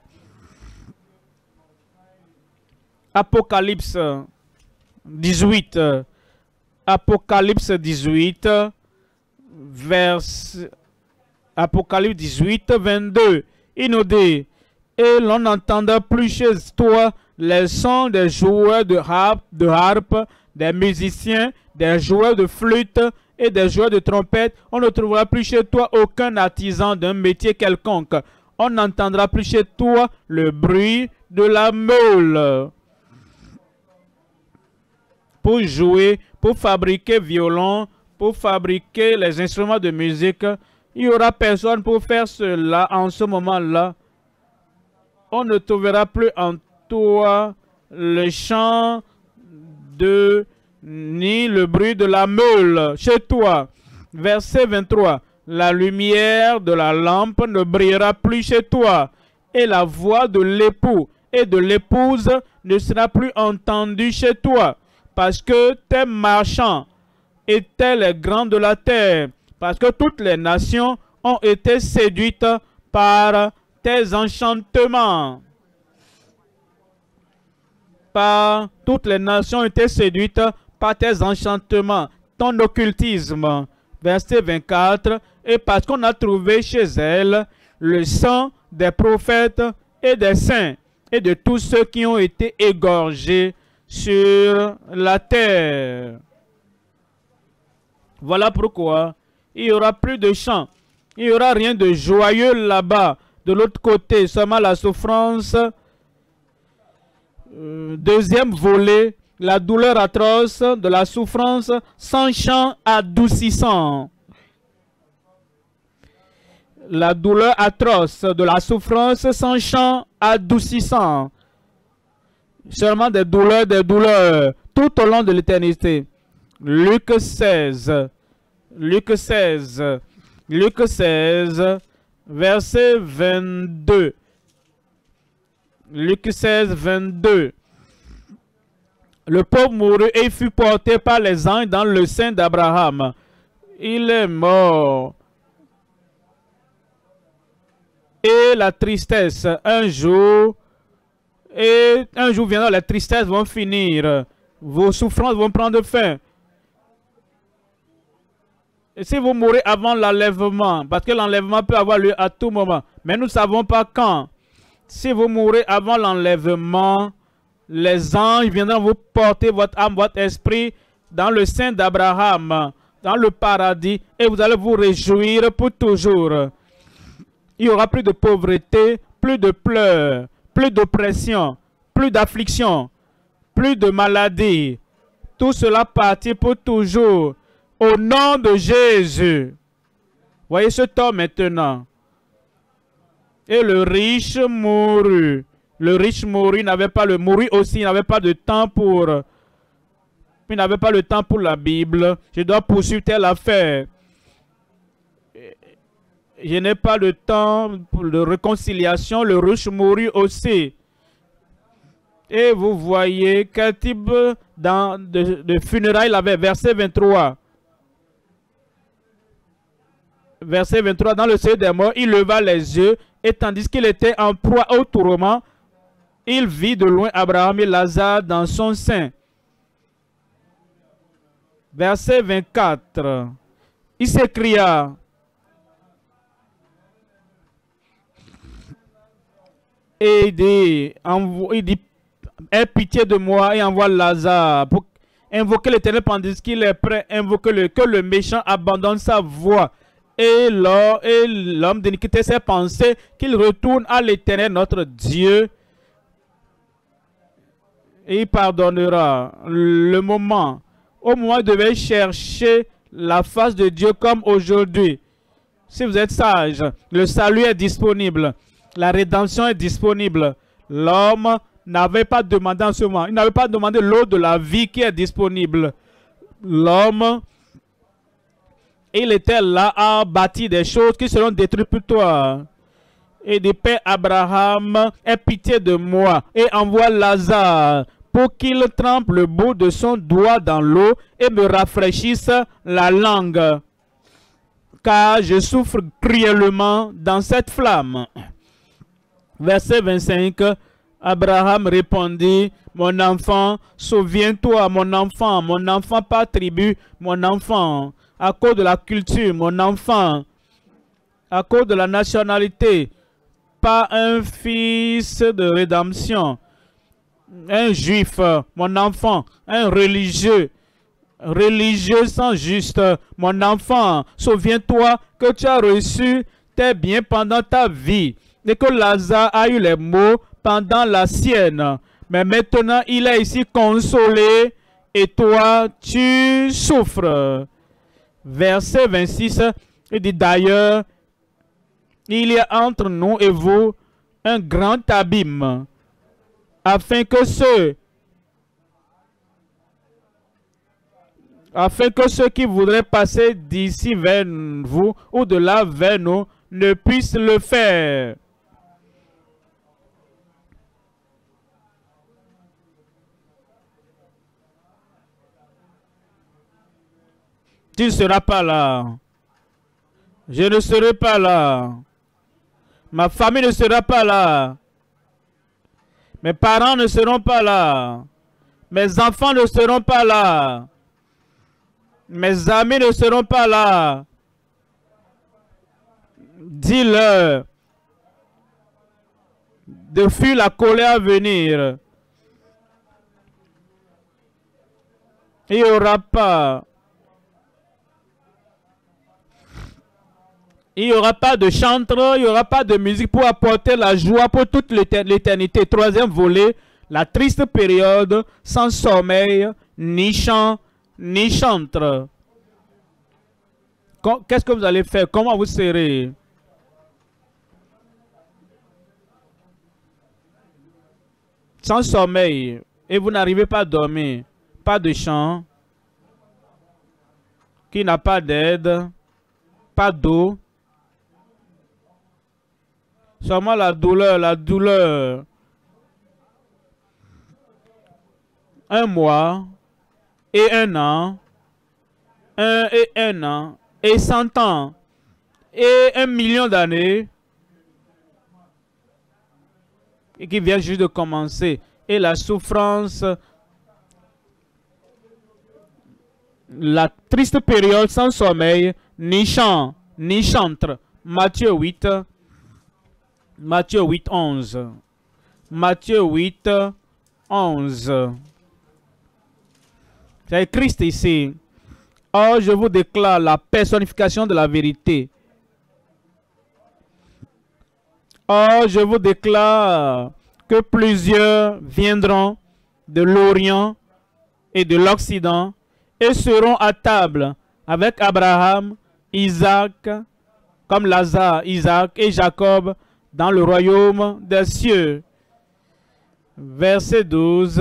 Apocalypse dix-huit. Apocalypse dix-huit, vers Apocalypse dix-huit, vingt-deux. Il nous dit, et l'on n'entendra plus chez toi les sons des joueurs de harpe, de harpe, des musiciens, des joueurs de flûte et des joueurs de trompette. On ne trouvera plus chez toi aucun artisan d'un métier quelconque. On n'entendra plus chez toi le bruit de la meule. Pour jouer, pour fabriquer violon, pour fabriquer les instruments de musique, il n'y aura personne pour faire cela en ce moment-là. On ne trouvera plus en toi le chant de ni le bruit de la meule chez toi. Verset vingt-trois. La lumière de la lampe ne brillera plus chez toi, et la voix de l'époux et de l'épouse ne sera plus entendue chez toi, parce que tes marchands étaient les grands de la terre, parce que toutes les nations ont été séduites par tes enchantements. Par toutes les nations ont été séduites par tes enchantements, ton occultisme. Verset vingt-quatre. Et parce qu'on a trouvé chez elle le sang des prophètes et des saints et de tous ceux qui ont été égorgés sur la terre. Voilà pourquoi il n'y aura plus de chants. Il n'y aura rien de joyeux là-bas. De l'autre côté, seulement la souffrance. Euh, deuxième volet, la douleur atroce de la souffrance sans chant adoucissant. La douleur atroce de la souffrance sans chant adoucissant. Seulement des douleurs, des douleurs, tout au long de l'éternité. Luc seize. Luc seize. Luc seize, verset vingt-deux. Luc seize, vingt-deux. Le pauvre mourut et fut porté par les anges dans le sein d'Abraham. Il est mort. Et la tristesse, un jour, et un jour viendra, les tristesses vont finir. Vos souffrances vont prendre fin. Et si vous mourrez avant l'enlèvement, parce que l'enlèvement peut avoir lieu à tout moment, mais nous ne savons pas quand. Si vous mourrez avant l'enlèvement, les anges viendront vous porter votre âme, votre esprit dans le sein d'Abraham, dans le paradis, et vous allez vous réjouir pour toujours. Il n'y aura plus de pauvreté, plus de pleurs, plus d'oppression, plus d'affliction, plus de maladie. Tout cela partit pour toujours. Au nom de Jésus. Voyez ce temps maintenant. Et le riche mourut. Le riche mourut, il n'avait pas le mourut aussi, il n'avait pas de temps pour... Il n'avait pas le temps pour la Bible. Je dois poursuivre telle affaire. Je n'ai pas le temps pour la réconciliation. Le riche mourut aussi. Et vous voyez quel type dans, de, de funérailles il avait. Verset vingt-trois. Verset vingt-trois. Dans le seuil des morts, il leva les yeux. Et tandis qu'il était en proie au tourment, il vit de loin Abraham et Lazare dans son sein. Verset vingt-quatre. Il s'écria. Et il dit, il dit, aie pitié de moi et envoie Lazare pour invoquer l'Éternel pendant qu'il est prêt, invoquer le, que le méchant abandonne sa voie. Et l'homme d'iniquité s'est pensé qu'il retourne à l'Éternel notre Dieu et il pardonnera. Le moment, au moment où il devait chercher la face de Dieu comme aujourd'hui. Si vous êtes sage, le salut est disponible. La rédemption est disponible. L'homme n'avait pas demandé en ce moment. Il n'avait pas demandé l'eau de la vie qui est disponible. L'homme, il était là à bâtir des choses qui seront détruites pour toi. Et dit, Père Abraham, aie pitié de moi et envoie Lazare pour qu'il trempe le bout de son doigt dans l'eau et me rafraîchisse la langue, car je souffre cruellement dans cette flamme. » Verset vingt-cinq, Abraham répondit, « Mon enfant, souviens-toi, mon enfant, mon enfant par tribu, mon enfant, à cause de la culture, mon enfant, à cause de la nationalité, pas un fils de rédemption, un juif, mon enfant, un religieux, religieux sans juste, mon enfant, souviens-toi que tu as reçu tes biens pendant ta vie et que Lazare a eu les maux pendant la sienne. Mais maintenant, il est ici consolé et toi, tu souffres. » Verset vingt-six, il dit d'ailleurs, il y a entre nous et vous un grand abîme, afin que ceux, afin que ceux qui voudraient passer d'ici vers vous ou de là vers nous ne puissent le faire. Tu ne seras pas là. Je ne serai pas là. Ma famille ne sera pas là. Mes parents ne seront pas là. Mes enfants ne seront pas là. Mes amis ne seront pas là. Dis-leur de fuir la colère à venir. Il n'y aura pas. Il n'y aura pas de chantre, il n'y aura pas de musique pour apporter la joie pour toute l'éternité. Troisième volet, la triste période sans sommeil, ni chant, ni chantre. Qu'est-ce que vous allez faire? Comment vous serez? Sans sommeil, et vous n'arrivez pas à dormir. Pas de chant, qui n'a pas d'aide, pas d'eau. Seulement la douleur, la douleur. Un mois et un an, un et un an, et cent ans, et un million d'années, et qui vient juste de commencer. Et la souffrance, la triste période sans sommeil, ni chant, ni chantre. Matthieu huit. Matthieu huit, onze. Matthieu huit, onze. C'est Christ ici. Or, je vous déclare la personnification de la vérité. Or, je vous déclare que plusieurs viendront de l'Orient et de l'Occident et seront à table avec Abraham, Isaac, comme Lazare, Isaac et Jacob, dans le royaume des cieux. Verset douze.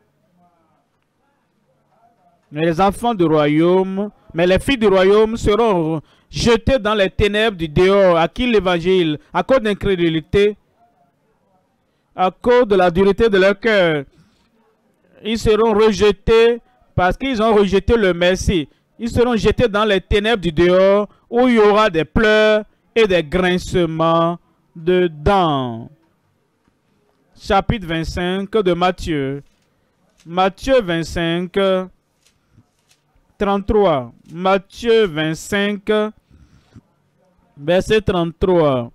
Mais les enfants du royaume, mais les filles du royaume seront jetées dans les ténèbres du dehors, à qui l'évangile, à cause d'incrédulité, à cause de la dureté de leur cœur. Ils seront rejetés parce qu'ils ont rejeté le Messie. Ils seront jetés dans les ténèbres du dehors, où il y aura des pleurs et des grincements dedans. Chapitre vingt-cinq de Matthieu. Matthieu vingt-cinq, trente-trois. Matthieu vingt-cinq, verset trente-trois.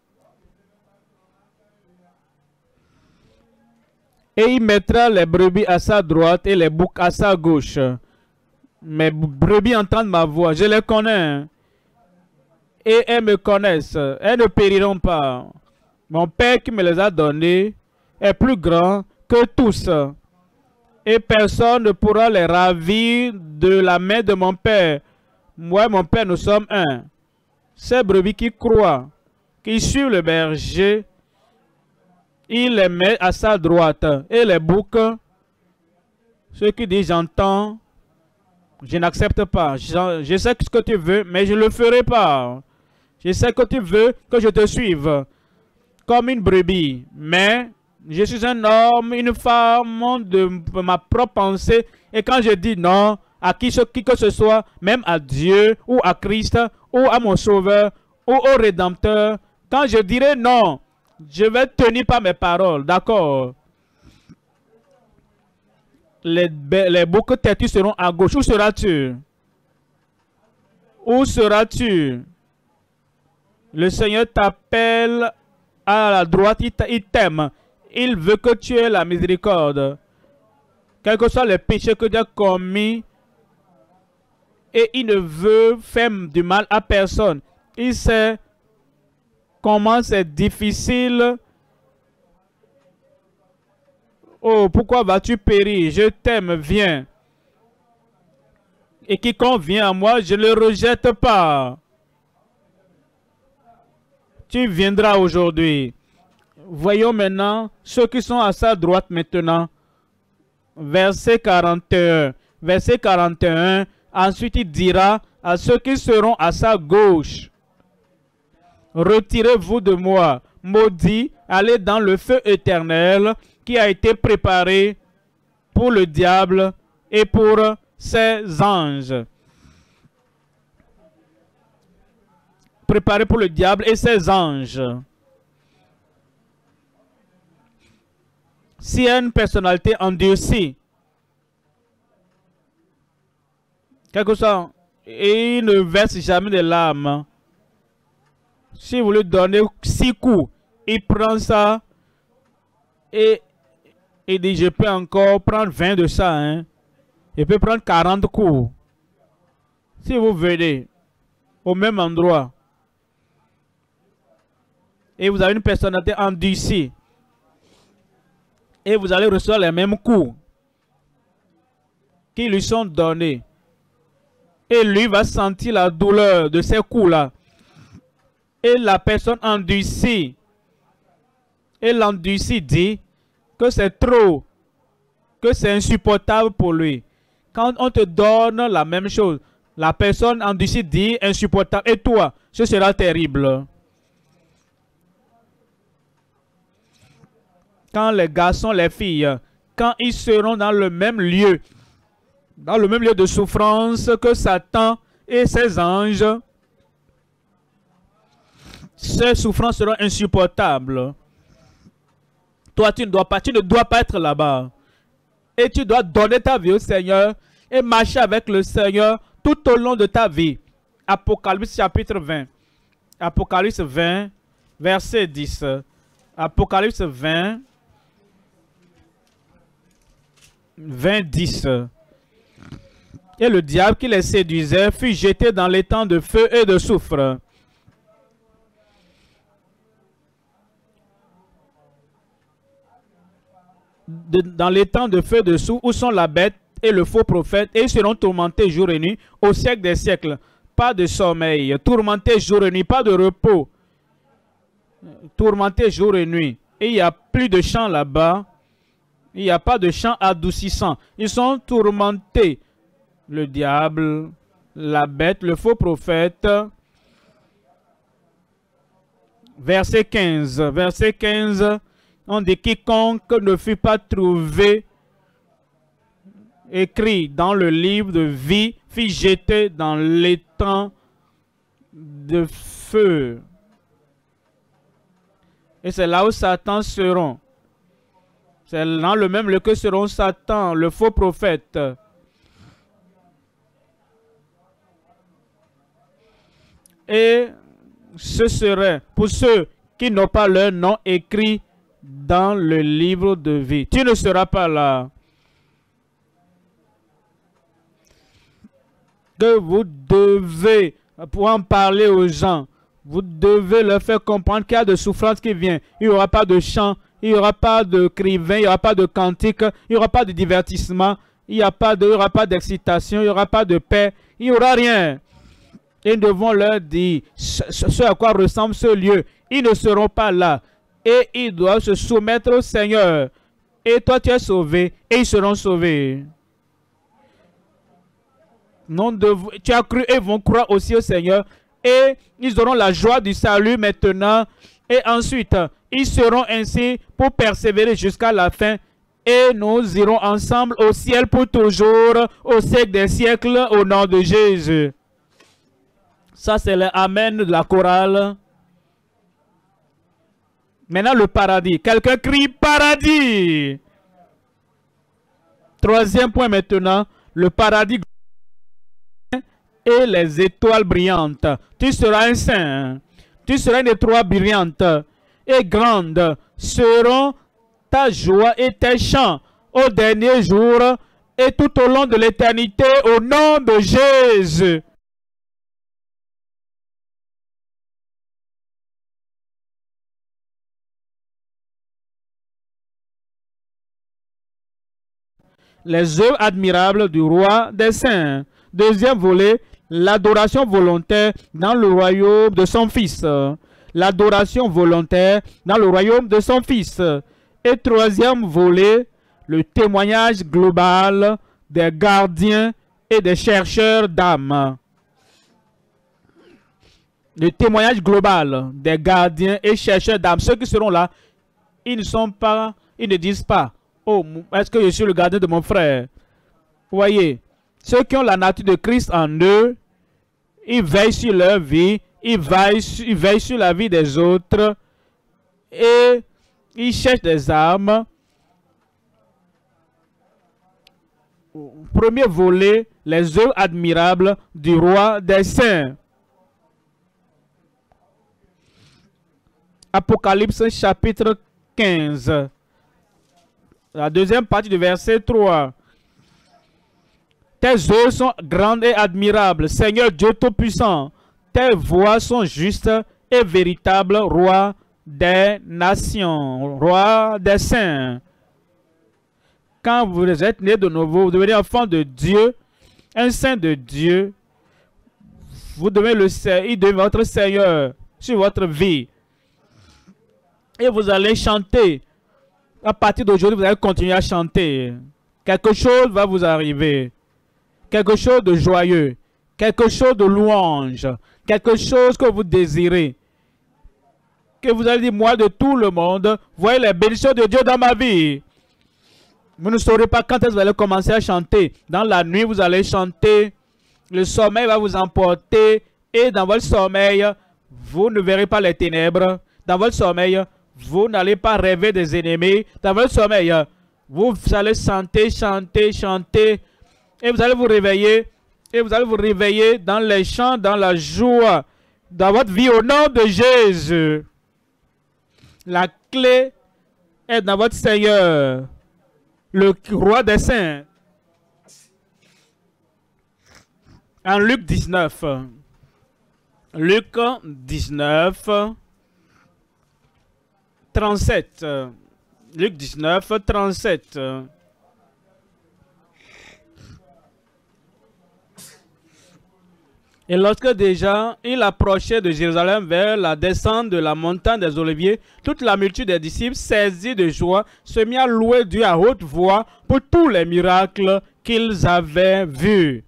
Et il mettra les brebis à sa droite et les boucs à sa gauche. Mes brebis entendent ma voix, je les connais. Et elles me connaissent, elles ne périront pas. Mon Père qui me les a donnés est plus grand que tous. Et personne ne pourra les ravir de la main de mon Père. Moi et mon Père, nous sommes un. Ces brebis qui croient, qui suivent le berger, il les met à sa droite. Et les boucs, ceux qui disent j'entends, je n'accepte pas. Je, je sais ce que tu veux, mais je ne le ferai pas. Je sais que tu veux que je te suive comme une brebis, mais Je suis un homme, une femme de ma propre pensée. Et quand je dis non à qui, qui que ce soit, même à Dieu ou à Christ ou à mon Sauveur ou au Rédempteur, quand je dirai non, je vais tenir par mes paroles. D'accord? Les, les boucs têtus seront à gauche. Où seras-tu? Où seras-tu? Le Seigneur t'appelle à la droite, il t'aime. Il veut que tu aies la miséricorde. Quels que soient les péchés que tu as commis, et il ne veut faire du mal à personne. Il sait comment c'est difficile. Oh, pourquoi vas-tu périr? Je t'aime, viens. Et quiconque vient à moi, je ne le rejette pas. Tu viendras aujourd'hui. Voyons maintenant ceux qui sont à sa droite maintenant. Verset quarante et un. Verset quarante et un. Ensuite, il dira à ceux qui seront à sa gauche: retirez-vous de moi, maudits, allez dans le feu éternel qui a été préparé pour le diable et pour ses anges. Préparé pour le diable et ses anges. Si une personnalité endurcie, quelque chose, et il ne verse jamais de larmes. Si vous lui donnez six coups, il prend ça et il dit: je peux encore prendre vingt de ça. Hein. Je peux prendre quarante coups. Si vous venez au même endroit et vous avez une personnalité endurcie et vous allez recevoir les mêmes coups qui lui sont donnés, et lui va sentir la douleur de ces coups-là. Et la personne endurcie, et l'endurcie dit que c'est trop, que c'est insupportable pour lui. Quand on te donne la même chose, la personne endurcie dit insupportable, et toi, ce sera terrible. Quand les garçons, les filles, quand ils seront dans le même lieu, dans le même lieu de souffrance que Satan et ses anges, ces souffrances seront insupportables. Toi, tu ne dois pas, tu ne dois pas être là-bas. Et tu dois donner ta vie au Seigneur et marcher avec le Seigneur tout au long de ta vie. Apocalypse chapitre vingt. Apocalypse vingt, verset dix. Apocalypse vingt, vingt, dix. Et le diable qui les séduisait fut jeté dans l'étang de feu et de soufre. De, dans l'étang de feu et de soufre, où sont la bête et le faux prophète, et ils seront tourmentés jour et nuit au siècle des siècles. Pas de sommeil, tourmentés jour et nuit, pas de repos. Tourmentés jour et nuit. Et il n'y a plus de chant là-bas. Il n'y a pas de chant adoucissant. Ils sont tourmentés. Le diable, la bête, le faux prophète. Verset quinze. Verset quinze. On dit: quiconque ne fut pas trouvé écrit dans le livre de vie fut jeté dans l'étang de feu. Et c'est là où Satan sera. C'est dans le même lieu que seront Satan, le faux prophète. Et ce serait pour ceux qui n'ont pas leur nom écrit dans le livre de vie. Tu ne seras pas là. Que vous devez, pour en parler aux gens, vous devez leur faire comprendre qu'il y a de souffrance qui vient. Il n'y aura pas de chant, il n'y aura pas de cri vain, il n'y aura pas de cantique, il n'y aura pas de divertissement, il n'y aura pas d'excitation, il n'y aura pas de paix, il n'y aura rien. Et nous devons leur dire ce, ce à quoi ressemble ce lieu. Ils ne seront pas là. Et ils doivent se soumettre au Seigneur. Et toi, tu es sauvé. Et ils seront sauvés. Non de, tu as cru et ils vont croire aussi au Seigneur. Et ils auront la joie du salut maintenant. Et ensuite, Ils seront ainsi pour persévérer jusqu'à la fin. Et nous irons ensemble au ciel pour toujours, au siècle des siècles, au nom de Jésus. Ça, c'est le Amen de la chorale. Maintenant, le paradis. Quelqu'un crie paradis. Troisième point maintenant, le paradis et les étoiles brillantes. Tu seras un saint. Tu seras une étoile brillante et grande. Seront ta joie et tes chants au dernier jour et tout au long de l'éternité au nom de Jésus. Les œuvres admirables du roi des saints. Deuxième volet, l'adoration volontaire dans le royaume de son Fils. L'adoration volontaire dans le royaume de son Fils. Et troisième volet, le témoignage global des gardiens et des chercheurs d'âmes. Le témoignage global des gardiens et chercheurs d'âmes. Ceux qui seront là, ils ne sont pas, ils ne disent pas, oh, est-ce que je suis le gardien de mon frère? Vous voyez, ceux qui ont la nature de Christ en eux, ils veillent sur leur vie, ils veillent, ils veillent sur la vie des autres et ils cherchent des âmes. Premier volet, les œuvres admirables du roi des saints. Apocalypse chapitre quinze. La deuxième partie du verset trois. Tes œuvres sont grandes et admirables, Seigneur Dieu Tout-Puissant. Tes voies sont justes et véritables, Roi des nations, Roi des saints. Quand vous êtes né de nouveau, vous devenez enfant de Dieu, un saint de Dieu. Vous devez le il devient votre Seigneur sur votre vie. Et vous allez chanter. À partir d'aujourd'hui, vous allez continuer à chanter. Quelque chose va vous arriver. Quelque chose de joyeux. Quelque chose de louange. Quelque chose que vous désirez. Que vous allez dire, moi de tout le monde, voyez les bénédictions de Dieu dans ma vie. Vous ne saurez pas quand est-ce que vous allez commencer à chanter. Dans la nuit, vous allez chanter. Le sommeil va vous emporter. Et dans votre sommeil, vous ne verrez pas les ténèbres. Dans votre sommeil, vous n'allez pas rêver des ennemis. Dans votre sommeil, vous allez chanter, chanter, chanter. Et vous allez vous réveiller. Et vous allez vous réveiller dans les chants, dans la joie. Dans votre vie au nom de Jésus. La clé est dans votre Seigneur. Le roi des saints. En Luc dix-neuf. Luc dix-neuf. trente-sept. Luc dix-neuf, trente-sept. Et lorsque déjà il approchait de Jérusalem vers la descente de la montagne des Oliviers, toute la multitude des disciples, saisis de joie, se mit à louer Dieu à haute voix pour tous les miracles qu'ils avaient vus.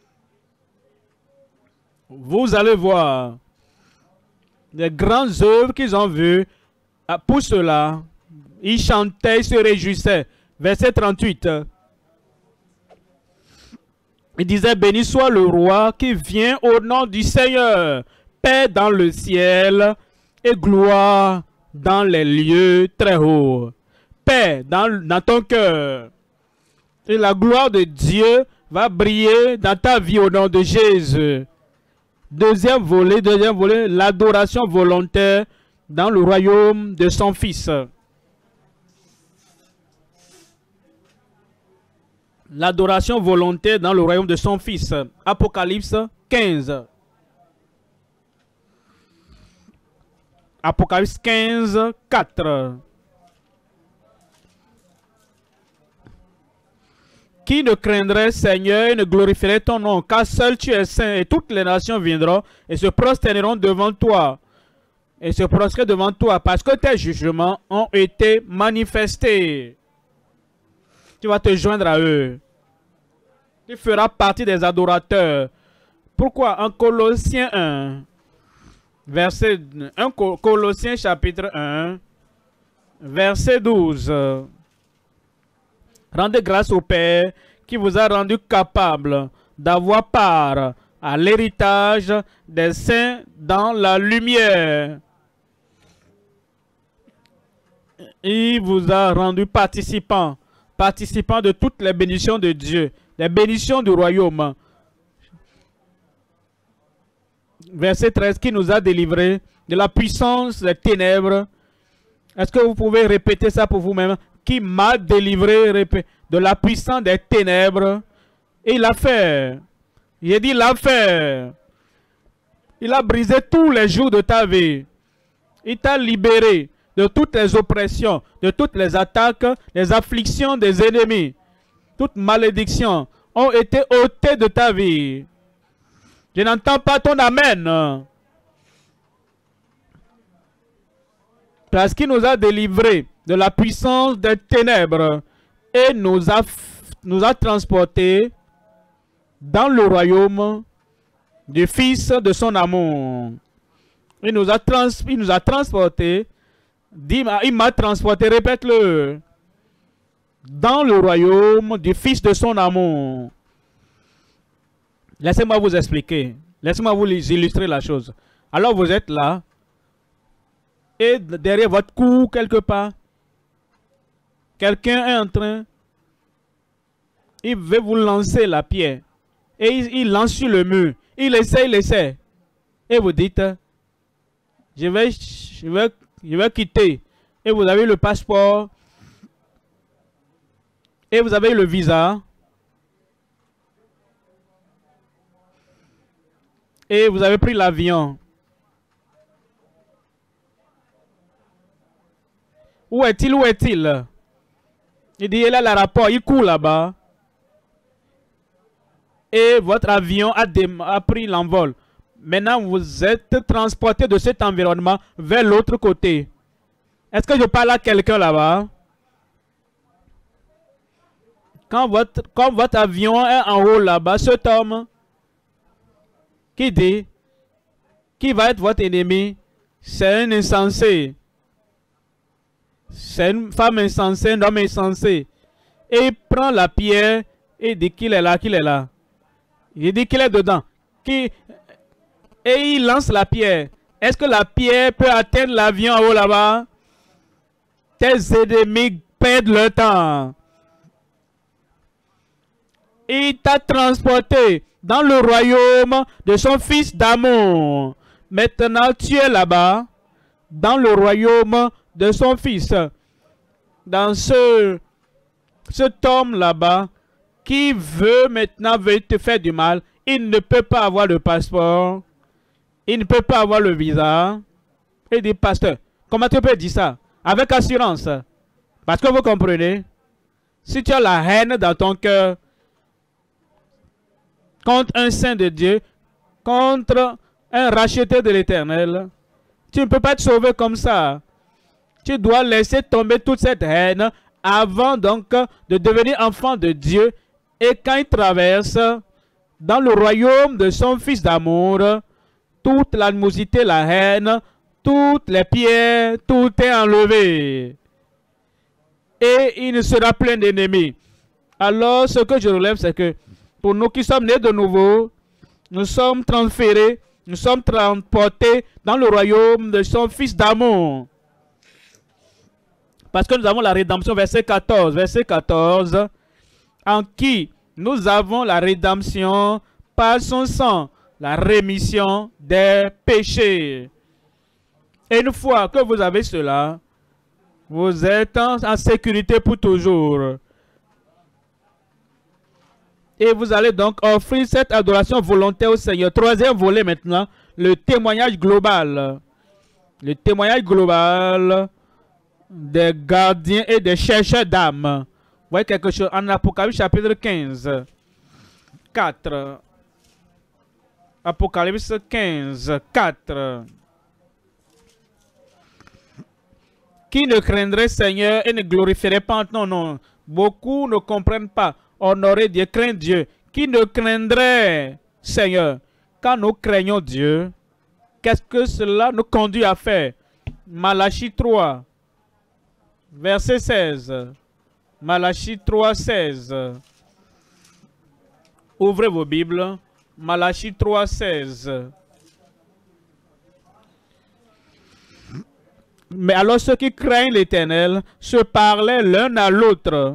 Vous allez voir les grandes œuvres qu'ils ont vues. Pour cela, ils chantaient, ils se réjouissaient. Verset trente-huit. Il disait, béni soit le roi qui vient au nom du Seigneur, paix dans le ciel et gloire dans les lieux très hauts. Paix dans, dans ton cœur. Et la gloire de Dieu va briller dans ta vie au nom de Jésus. Deuxième volet, deuxième volet, l'adoration volontaire dans le royaume de son Fils. L'adoration volontaire dans le royaume de son Fils. Apocalypse quinze. Apocalypse quinze, quatre. Qui ne craindrait, Seigneur, et ne glorifierait ton nom, car seul tu es saint, et toutes les nations viendront et se prosterneront devant toi. Et se prosterner devant toi, parce que tes jugements ont été manifestés. Tu vas te joindre à eux. Tu feras partie des adorateurs. Pourquoi? En Colossiens un, verset un, Colossiens chapitre un, Verset douze. Rendez grâce au Père qui vous a rendu capable d'avoir part à l'héritage des saints dans la lumière. Il vous a rendu participant, participant de toutes les bénédictions de Dieu, les bénédictions du royaume. Verset treize, qui nous a délivrés de la puissance des ténèbres. Est-ce que vous pouvez répéter ça pour vous-même? Qui m'a délivré de la puissance des ténèbres. Et il l'a fait. J'ai dit, il l'a fait. Il a brisé tous les jours de ta vie. Il t'a libéré de toutes les oppressions, de toutes les attaques, les afflictions des ennemis. Toutes malédictions ont été ôtées de ta vie. Je n'entends pas ton amen. Parce qu'il nous a délivrés de la puissance des ténèbres et nous a, nous a transportés dans le royaume du Fils de son amour. Il nous a, trans, il nous a transportés, il m'a transporté, répète-le, dans le royaume du Fils de son amour. Laissez-moi vous expliquer, laissez-moi vous illustrer la chose. Alors vous êtes là, et derrière votre cou, quelque part, quelqu'un est en train, il veut vous lancer la pierre. Et il, il lance sur le mur. Il essaie, il essaie. Et vous dites, je vais, je vais, je vais quitter. Et vous avez le passeport. Et vous avez le visa. Et vous avez pris l'avion. Où est-il? Où est-il? Il dit, il a le rapport, il court là-bas. Et votre avion a, a pris l'envol. Maintenant, vous êtes transporté de cet environnement vers l'autre côté. Est-ce que je parle à quelqu'un là-bas? Quand votre, quand votre avion est en haut là-bas, cet homme qui dit, qui va être votre ennemi, c'est un insensé. C'est une femme insensée, un homme insensé. Et il prend la pierre et dit qu'il est là, qu'il est là. Il dit qu'il est dedans. Qui... Et il lance la pierre. Est-ce que la pierre peut atteindre l'avion en haut là-bas? Tes ennemis perdent le temps. Il t'a transporté dans le royaume de son Fils d'amour. Maintenant, tu es là-bas, dans le royaume de son Fils. Dans ce, cet homme là-bas, qui veut maintenant veut te faire du mal, il ne peut pas avoir le passeport, il ne peut pas avoir le visa. Il dit, pasteur, comment tu peux dire ça? Avec assurance. Parce que vous comprenez, si tu as la haine dans ton cœur contre un saint de Dieu, contre un racheté de l'Éternel, tu ne peux pas te sauver comme ça. Tu dois laisser tomber toute cette haine avant donc de devenir enfant de Dieu. Et quand il traverse dans le royaume de son Fils d'amour, toute l'animosité, la haine, toutes les pierres, tout est enlevé. Et il ne sera plein d'ennemis. Alors, ce que je relève, c'est que pour nous qui sommes nés de nouveau, nous sommes transférés, nous sommes transportés dans le royaume de son Fils d'amour. Parce que nous avons la rédemption, verset quatorze. Verset quatorze. En qui nous avons la rédemption par son sang, la rémission des péchés. Et une fois que vous avez cela, vous êtes en, en sécurité pour toujours. Et vous allez donc offrir cette adoration volontaire au Seigneur. Troisième volet maintenant, le témoignage global. Le témoignage global des gardiens et des chercheurs d'âmes. Vous voyez quelque chose en Apocalypse chapitre quinze. quatre. Apocalypse quinze, quatre. Qui ne craindrait Seigneur et ne glorifierait pas? Non, non. Beaucoup ne comprennent pas. Honorer Dieu, craindre Dieu. Qui ne craindrait Seigneur? Quand nous craignons Dieu, qu'est-ce que cela nous conduit à faire? Malachie trois. Verset seize. Malachie trois, seize. Ouvrez vos Bibles. Malachie trois, seize. Mais alors ceux qui craignent l'Éternel se parlaient l'un à l'autre.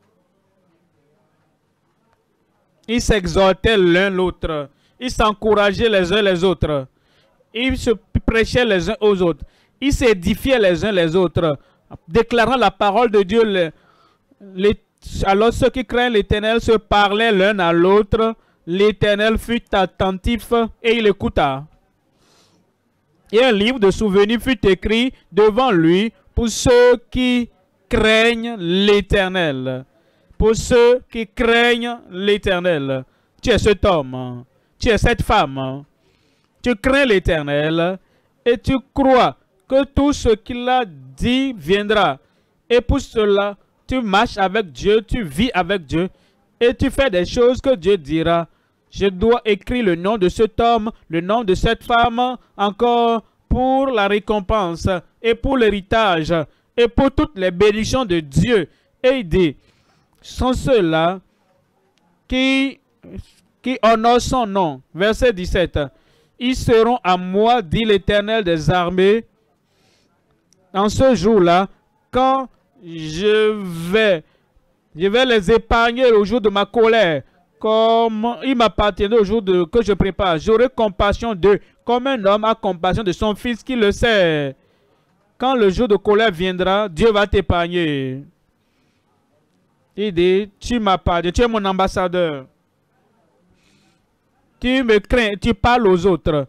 Ils s'exhortaient l'un l'autre. Ils s'encourageaient les uns les autres. Ils se prêchaient les uns aux autres. Ils s'édifiaient les uns les autres, déclarant la parole de Dieu. Les, les, alors ceux qui craignent l'Éternel se parlaient l'un à l'autre. L'Éternel fut attentif et il écouta. Et un livre de souvenirs fut écrit devant lui pour ceux qui craignent l'Éternel. Pour ceux qui craignent l'Éternel. Tu es cet homme, tu es cette femme. Tu crains l'Éternel et tu crois que tout ce qu'il a dit viendra. Et pour cela, tu marches avec Dieu, tu vis avec Dieu et tu fais des choses que Dieu dira. Je dois écrire le nom de cet homme, le nom de cette femme, encore pour la récompense et pour l'héritage et pour toutes les bénédictions de Dieu. Et il dit, sont ceux-là qui, qui honorent son nom. Verset dix-sept. Ils seront à moi, dit l'Éternel des armées, en ce jour-là, quand je vais, je vais les épargner au jour de ma colère, comme il m'appartiendrait au jour de, que je prépare. J'aurai compassion d'eux, comme un homme a compassion de son fils qui le sait. Quand le jour de colère viendra, Dieu va t'épargner. Il dit, tu m'appartiens, tu es mon ambassadeur. Tu me crains, tu parles aux autres.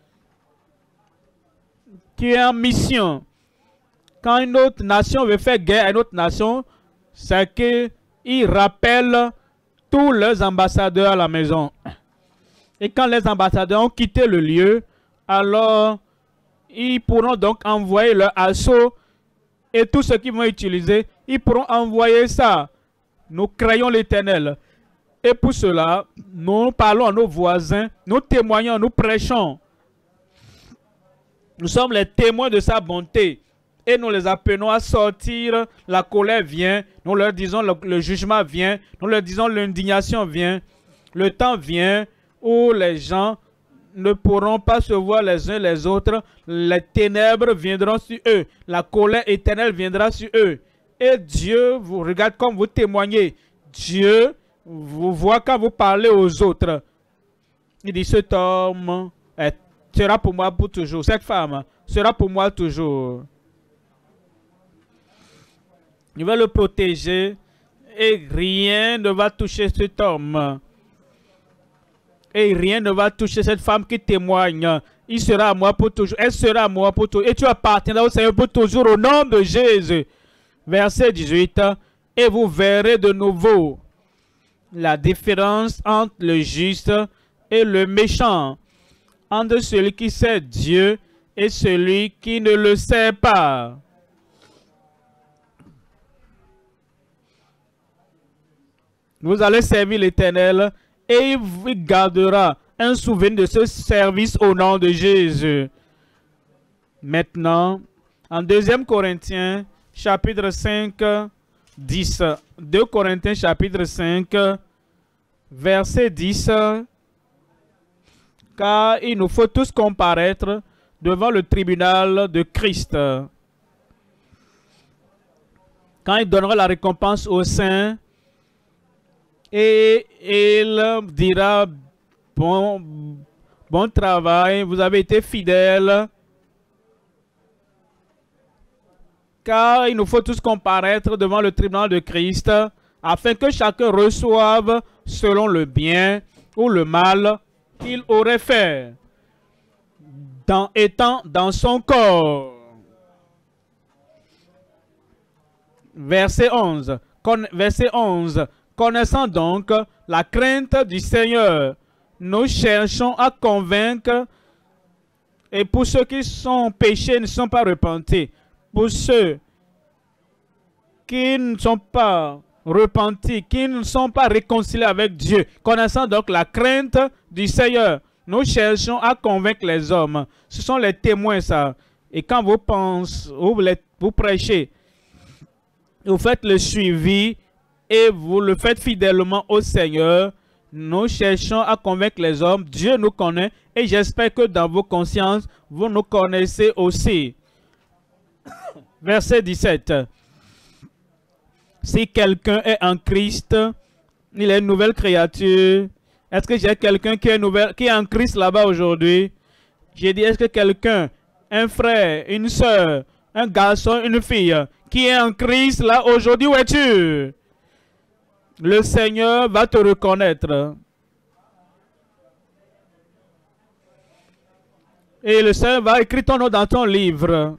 Tu es en mission. Quand une autre nation veut faire guerre à une autre nation, c'est qu'ils rappellent tous leurs ambassadeurs à la maison. Et quand les ambassadeurs ont quitté le lieu, alors ils pourront donc envoyer leur assaut et tout ce qu'ils vont utiliser, ils pourront envoyer ça. Nous craignons l'Éternel. Et pour cela, nous parlons à nos voisins, nous témoignons, nous prêchons. Nous sommes les témoins de sa bonté. Et nous les appelons à sortir. La colère vient. Nous leur disons le, le jugement vient. Nous leur disons l'indignation vient. Le temps vient où les gens ne pourront pas se voir les uns les autres. Les ténèbres viendront sur eux. La colère éternelle viendra sur eux. Et Dieu vous regarde comme vous témoignez. Dieu vous voit quand vous parlez aux autres. Il dit, cet homme est, sera pour moi pour toujours. Cette femme sera pour moi toujours. Il va le protéger et rien ne va toucher cet homme. Et rien ne va toucher cette femme qui témoigne. Il sera à moi pour toujours. Elle sera à moi pour toujours. Et tu appartiendras au Seigneur pour toujours au nom de Jésus. Verset dix-huit. Et vous verrez de nouveau la différence entre le juste et le méchant. Entre celui qui sait Dieu et celui qui ne le sait pas. Vous allez servir l'Éternel et il gardera un souvenir de ce service au nom de Jésus. Maintenant, en deuxième Corinthiens, chapitre cinq, dix. deux Corinthiens, chapitre cinq, verset dix. Car il nous faut tous comparaître devant le tribunal de Christ. Quand il donnera la récompense aux saints, et il dira, bon, bon travail, vous avez été fidèles. Car il nous faut tous comparaître devant le tribunal de Christ, afin que chacun reçoive selon le bien ou le mal qu'il aurait fait, dans, étant dans son corps. Verset onze. Con, verset onze. Connaissant donc la crainte du Seigneur, nous cherchons à convaincre, et pour ceux qui sont péchés ne sont pas repentis, pour ceux qui ne sont pas repentis, qui ne sont pas réconciliés avec Dieu, connaissant donc la crainte du Seigneur, nous cherchons à convaincre les hommes. Ce sont les témoins, ça. Et quand vous pensez, vous, les, vous prêchez, vous faites le suivi et vous le faites fidèlement au Seigneur. Nous cherchons à convaincre les hommes. Dieu nous connaît et j'espère que dans vos consciences, vous nous connaissez aussi. Verset dix-sept. Si quelqu'un est en Christ, il est une nouvelle créature. Est-ce que j'ai quelqu'un qui est nouvelle, qui est en Christ là-bas aujourd'hui? J'ai dit, est-ce que quelqu'un, un frère, une soeur, un garçon, une fille, qui est en Christ là aujourd'hui, où es-tu? Le Seigneur va te reconnaître. Et le Seigneur va écrire ton nom dans ton livre.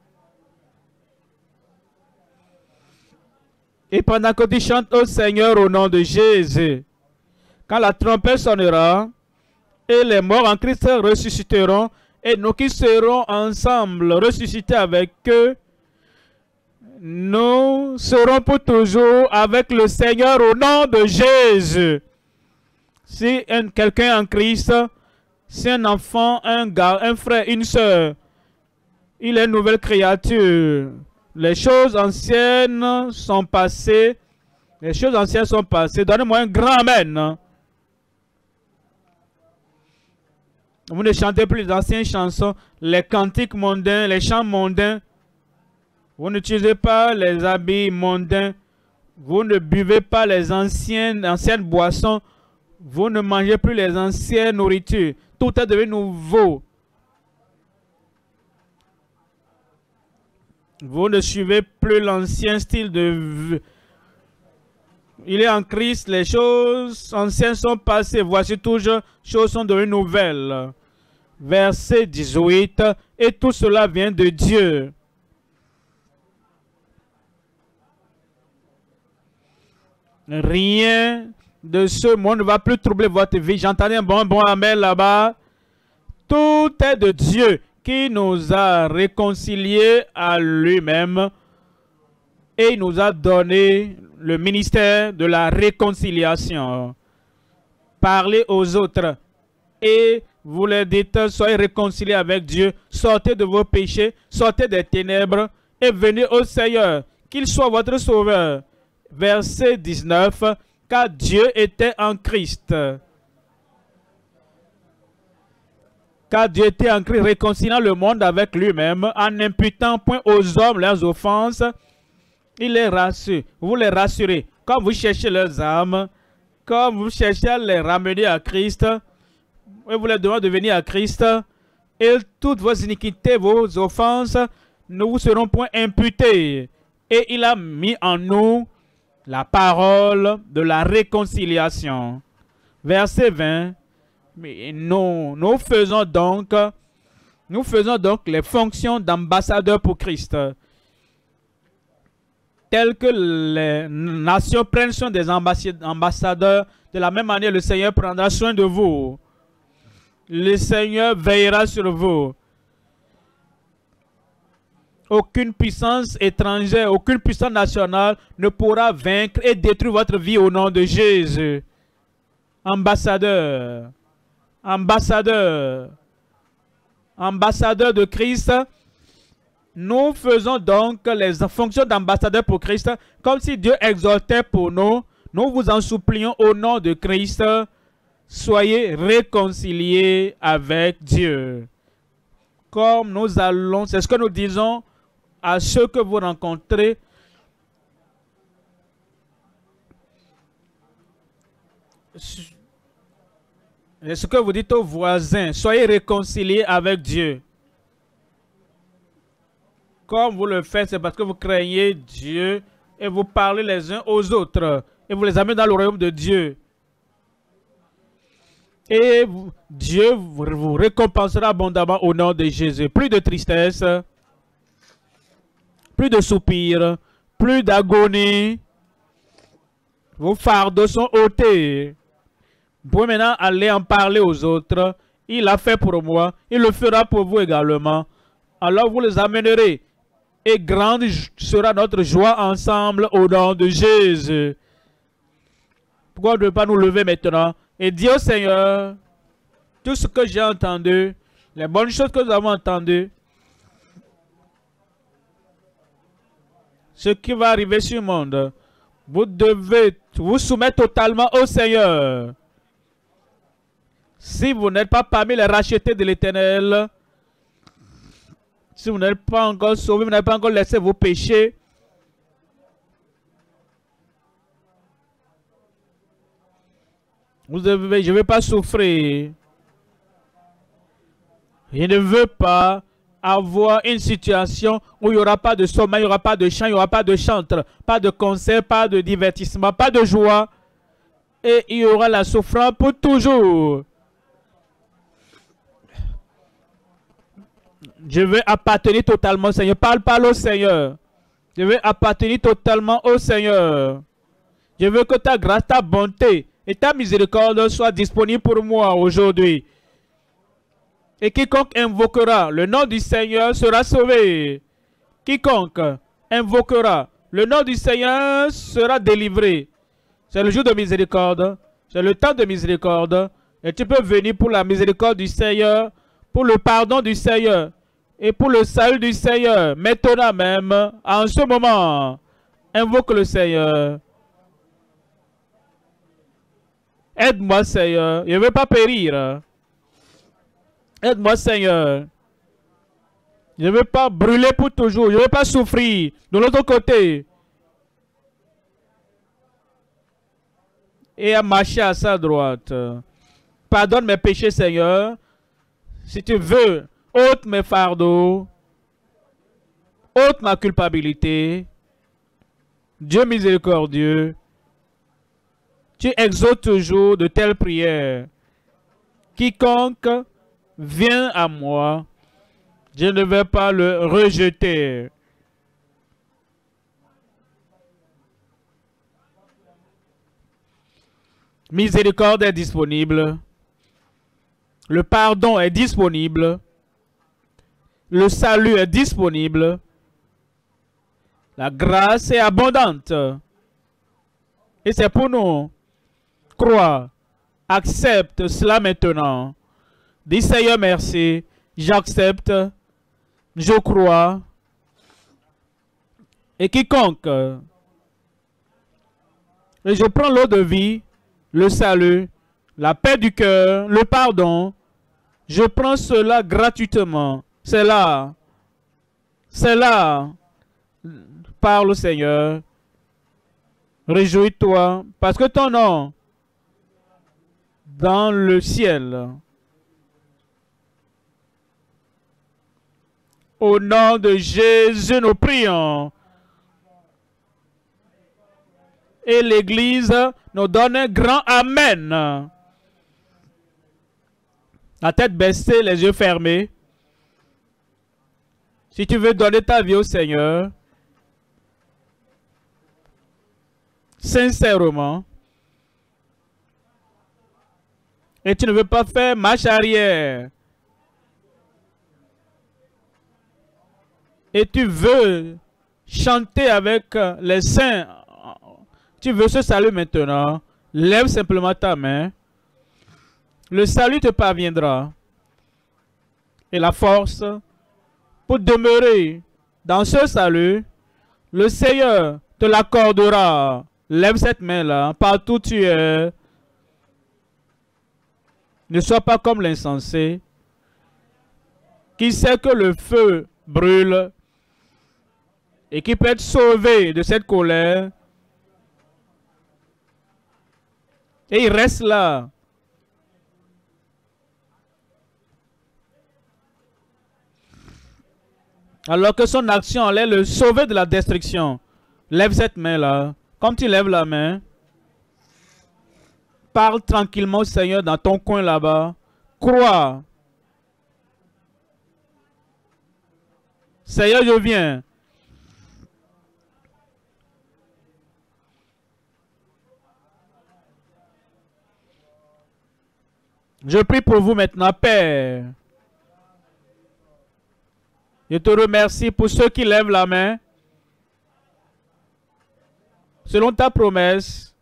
Et pendant que tu chantes au Seigneur au nom de Jésus, quand la trompette sonnera, et les morts en Christ ressusciteront, et nous qui serons ensemble ressuscités avec eux, nous serons pour toujours avec le Seigneur au nom de Jésus. Si quelqu'un en Christ, si un enfant, un gars, un frère, une soeur, il est une nouvelle créature. Les choses anciennes sont passées. Les choses anciennes sont passées. Donnez-moi un grand amen. Vous ne chantez plus les anciennes chansons, les cantiques mondains, les chants mondains. Vous n'utilisez pas les habits mondains. Vous ne buvez pas les anciennes, anciennes boissons. Vous ne mangez plus les anciennes nourritures. Tout est devenu nouveau. Vous ne suivez plus l'ancien style de vie. Il est en Christ, les choses anciennes sont passées. Voici toujours, choses sont devenues nouvelles. Verset dix-huit. Et tout cela vient de Dieu. Rien de ce monde ne va plus troubler votre vie. J'entendais un bon, bon amen là-bas. Tout est de Dieu qui nous a réconciliés à lui-même et il nous a donné le ministère de la réconciliation. Parlez aux autres et vous leur dites, soyez réconciliés avec Dieu, sortez de vos péchés, sortez des ténèbres et venez au Seigneur, qu'il soit votre sauveur. Verset dix-neuf, car Dieu était en Christ. Car Dieu était en Christ, réconciliant le monde avec lui-même, en n'imputant point aux hommes leurs offenses. Il les rassure, vous les rassurez. Quand vous cherchez leurs âmes, quand vous cherchez à les ramener à Christ, et vous les demandez de venir à Christ, et toutes vos iniquités, vos offenses ne vous seront point imputées. Et il a mis en nous la parole de la réconciliation. Verset vingt. Mais nous, nous faisons donc, nous faisons donc les fonctions d'ambassadeurs pour Christ. Telles que les nations prennent soin des ambassadeurs, de la même manière le Seigneur prendra soin de vous. Le Seigneur veillera sur vous. Aucune puissance étrangère, aucune puissance nationale ne pourra vaincre et détruire votre vie au nom de Jésus. Ambassadeur, ambassadeur, ambassadeur de Christ, nous faisons donc les fonctions d'ambassadeur pour Christ, comme si Dieu exhortait pour nous. Nous vous en supplions au nom de Christ, soyez réconciliés avec Dieu. Comme nous allons, c'est ce que nous disons à ceux que vous rencontrez. C'est ce que vous dites aux voisins, soyez réconciliés avec Dieu. Comme vous le faites, c'est parce que vous craignez Dieu et vous parlez les uns aux autres et vous les amenez dans le royaume de Dieu. Et vous, Dieu vous, vous récompensera abondamment au nom de Jésus. Plus de tristesse, plus de soupirs, plus d'agonie. Vos fardeaux sont ôtés. Vous pouvez maintenant aller en parler aux autres. Il l'a fait pour moi, il le fera pour vous également. Alors vous les amènerez. Et grande sera notre joie ensemble au nom de Jésus. Pourquoi on ne peut pas nous lever maintenant et dire au Seigneur, tout ce que j'ai entendu, les bonnes choses que nous avons entendues, ce qui va arriver sur le monde. Vous devez vous soumettre totalement au Seigneur. Si vous n'êtes pas parmi les rachetés de l'Éternel, si vous n'êtes pas encore sauvé, vous n'avez pas encore laissé vos péchés, vous devez, je ne vais pas souffrir. Je ne veux pas avoir une situation où il n'y aura pas de sommeil, il n'y aura pas de chant, il n'y aura pas de chantre, pas de concert, pas de divertissement, pas de joie. Et il y aura la souffrance pour toujours. Je veux appartenir totalement au Seigneur. Parle, parle au Seigneur. Je veux appartenir totalement au Seigneur. Je veux que ta grâce, ta bonté et ta miséricorde soient disponibles pour moi aujourd'hui. Et quiconque invoquera le nom du Seigneur sera sauvé. Quiconque invoquera le nom du Seigneur sera délivré. C'est le jour de miséricorde. C'est le temps de miséricorde. Et tu peux venir pour la miséricorde du Seigneur, pour le pardon du Seigneur et pour le salut du Seigneur. Maintenant même, en ce moment, invoque le Seigneur. Aide-moi, Seigneur. Je ne veux pas périr. Aide-moi, Seigneur. Je ne veux pas brûler pour toujours. Je ne veux pas souffrir de l'autre côté. Et à marcher à sa droite. Pardonne mes péchés, Seigneur. Si tu veux, ôte mes fardeaux. Ôte ma culpabilité. Dieu miséricordieux. Tu exauces toujours de telles prières. Quiconque vient à moi, je ne vais pas le rejeter. Miséricorde est disponible. Le pardon est disponible. Le salut est disponible. La grâce est abondante. Et c'est pour nous. Crois. Accepte cela maintenant. Dis Seigneur merci. J'accepte. Je crois. Et quiconque. Et je prends l'eau de vie. Le salut. La paix du cœur. Le pardon. Je prends cela gratuitement. C'est là. C'est là. Parle au Seigneur. Réjouis-toi. Parce que ton nom. Dans le ciel. Au nom de Jésus, nous prions. Et l'Église nous donne un grand Amen. La tête baissée, les yeux fermés. Si tu veux donner ta vie au Seigneur, sincèrement, et tu ne veux pas faire marche arrière, et tu veux chanter avec les saints, tu veux ce salut maintenant, lève simplement ta main. Le salut te parviendra. Et la force pour demeurer dans ce salut, le Seigneur te l'accordera. Lève cette main-là, partout où tu es. Ne sois pas comme l'insensé, qui sait que le feu brûle et qui peut être sauvé de cette colère. Et il reste là. Alors que son action allait le sauver de la destruction. Lève cette main-là. Comme tu lèves la main, parle tranquillement au Seigneur dans ton coin là-bas. Crois. Seigneur, je viens. Je prie pour vous maintenant, Père. Je te remercie pour ceux qui lèvent la main. Selon ta promesse,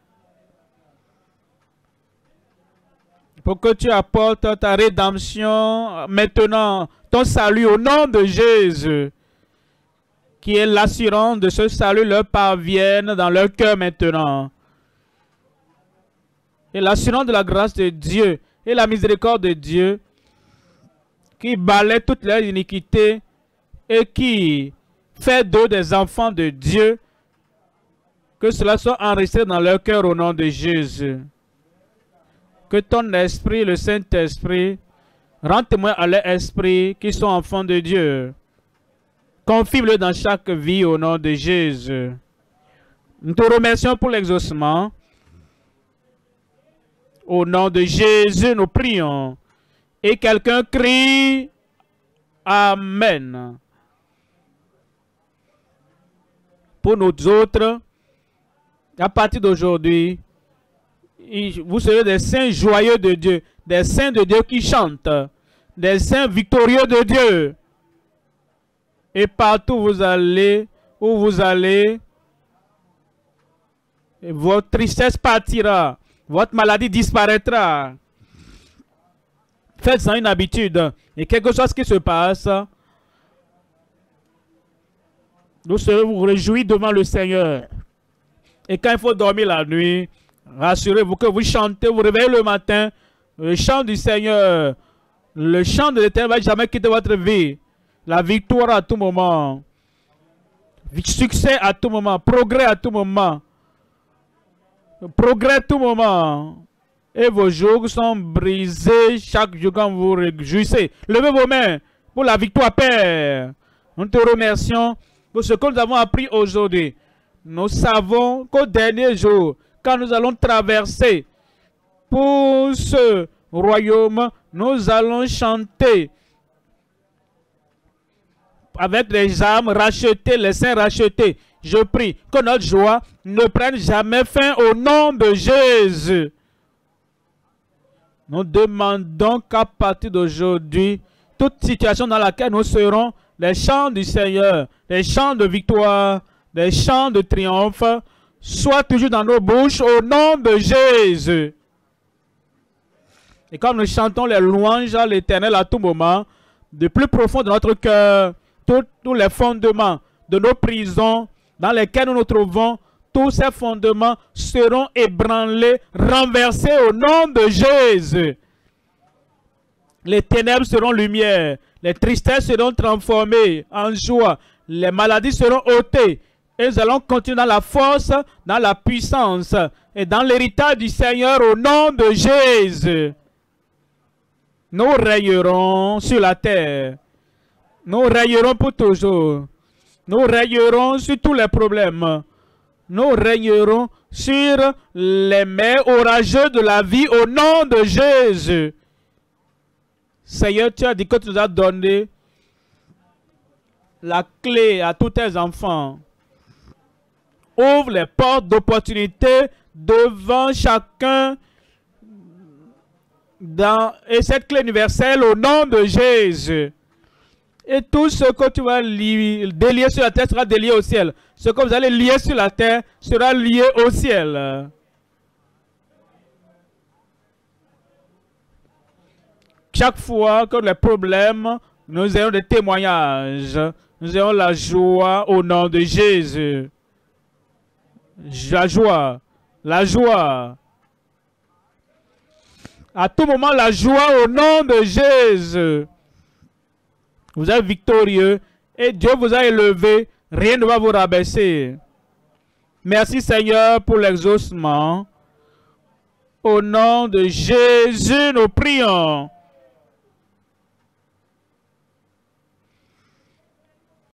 pour que tu apportes ta rédemption maintenant, ton salut au nom de Jésus. qui est l'assurance de ce salut, leur parvienne dans leur cœur maintenant. Et l'assurance de la grâce de Dieu et la miséricorde de Dieu qui balaie toutes leurs iniquités et qui fait d'eux des enfants de Dieu, que cela soit enregistré dans leur cœur au nom de Jésus. Que ton esprit, le Saint-Esprit, rende témoin à leur esprit qui sont enfants de Dieu. Confirme-le dans chaque vie au nom de Jésus. Nous te remercions pour l'exaucement. Au nom de Jésus, nous prions. Et quelqu'un crie Amen. Pour nous autres, à partir d'aujourd'hui, vous serez des saints joyeux de Dieu, des saints de Dieu qui chantent, des saints victorieux de Dieu. Et partout où vous allez, où vous allez, votre tristesse partira, votre maladie disparaîtra. Faites-en une habitude. Et quelque chose qui se passe, vous serez vous réjouir devant le Seigneur. Et quand il faut dormir la nuit, rassurez-vous que vous chantez, vous réveillez le matin, le chant du Seigneur, le chant de l'Éternel ne va jamais quitter votre vie. La victoire à tout moment, succès à tout moment, progrès à tout moment, progrès à tout moment. Et vos jours sont brisés chaque jour quand vous vous réjouissez. Levez vos mains pour la victoire, Père. Nous te remercions pour ce que nous avons appris aujourd'hui. Nous savons qu'au dernier jour, quand nous allons traverser pour ce royaume, nous allons chanter avec les âmes rachetées, les saints rachetés. Je prie que notre joie ne prenne jamais fin au nom de Jésus. Nous demandons qu'à partir d'aujourd'hui, toute situation dans laquelle nous serons, les chants du Seigneur, les chants de victoire, les chants de triomphe, soient toujours dans nos bouches au nom de Jésus. Et comme nous chantons les louanges à l'Éternel à tout moment, de plus profond de notre cœur, tous les fondements de nos prisons dans lesquelles nous nous trouvons, tous ces fondements seront ébranlés, renversés au nom de Jésus. Les ténèbres seront lumière, les tristesses seront transformées en joie, les maladies seront ôtées. Et nous allons continuer dans la force, dans la puissance et dans l'héritage du Seigneur au nom de Jésus. Nous rayerons sur la terre. Nous rayerons pour toujours. Nous rayerons sur tous les problèmes. Nous rayerons sur les mers orageuses de la vie au nom de Jésus. Seigneur, tu as dit que tu nous as donné la clé à tous tes enfants. Ouvre les portes d'opportunité devant chacun dans, et cette clé universelle au nom de Jésus. Et tout ce que tu vas lier, délier sur la terre sera délié au ciel. Ce que vous allez lier sur la terre sera lié au ciel. Chaque fois que les problèmes, nous ayons des témoignages. Nous ayons la joie au nom de Jésus. La joie. La joie. À tout moment, la joie au nom de Jésus. Vous êtes victorieux et Dieu vous a élevé. Rien ne va vous rabaisser. Merci Seigneur pour l'exaucement. Au nom de Jésus, nous prions.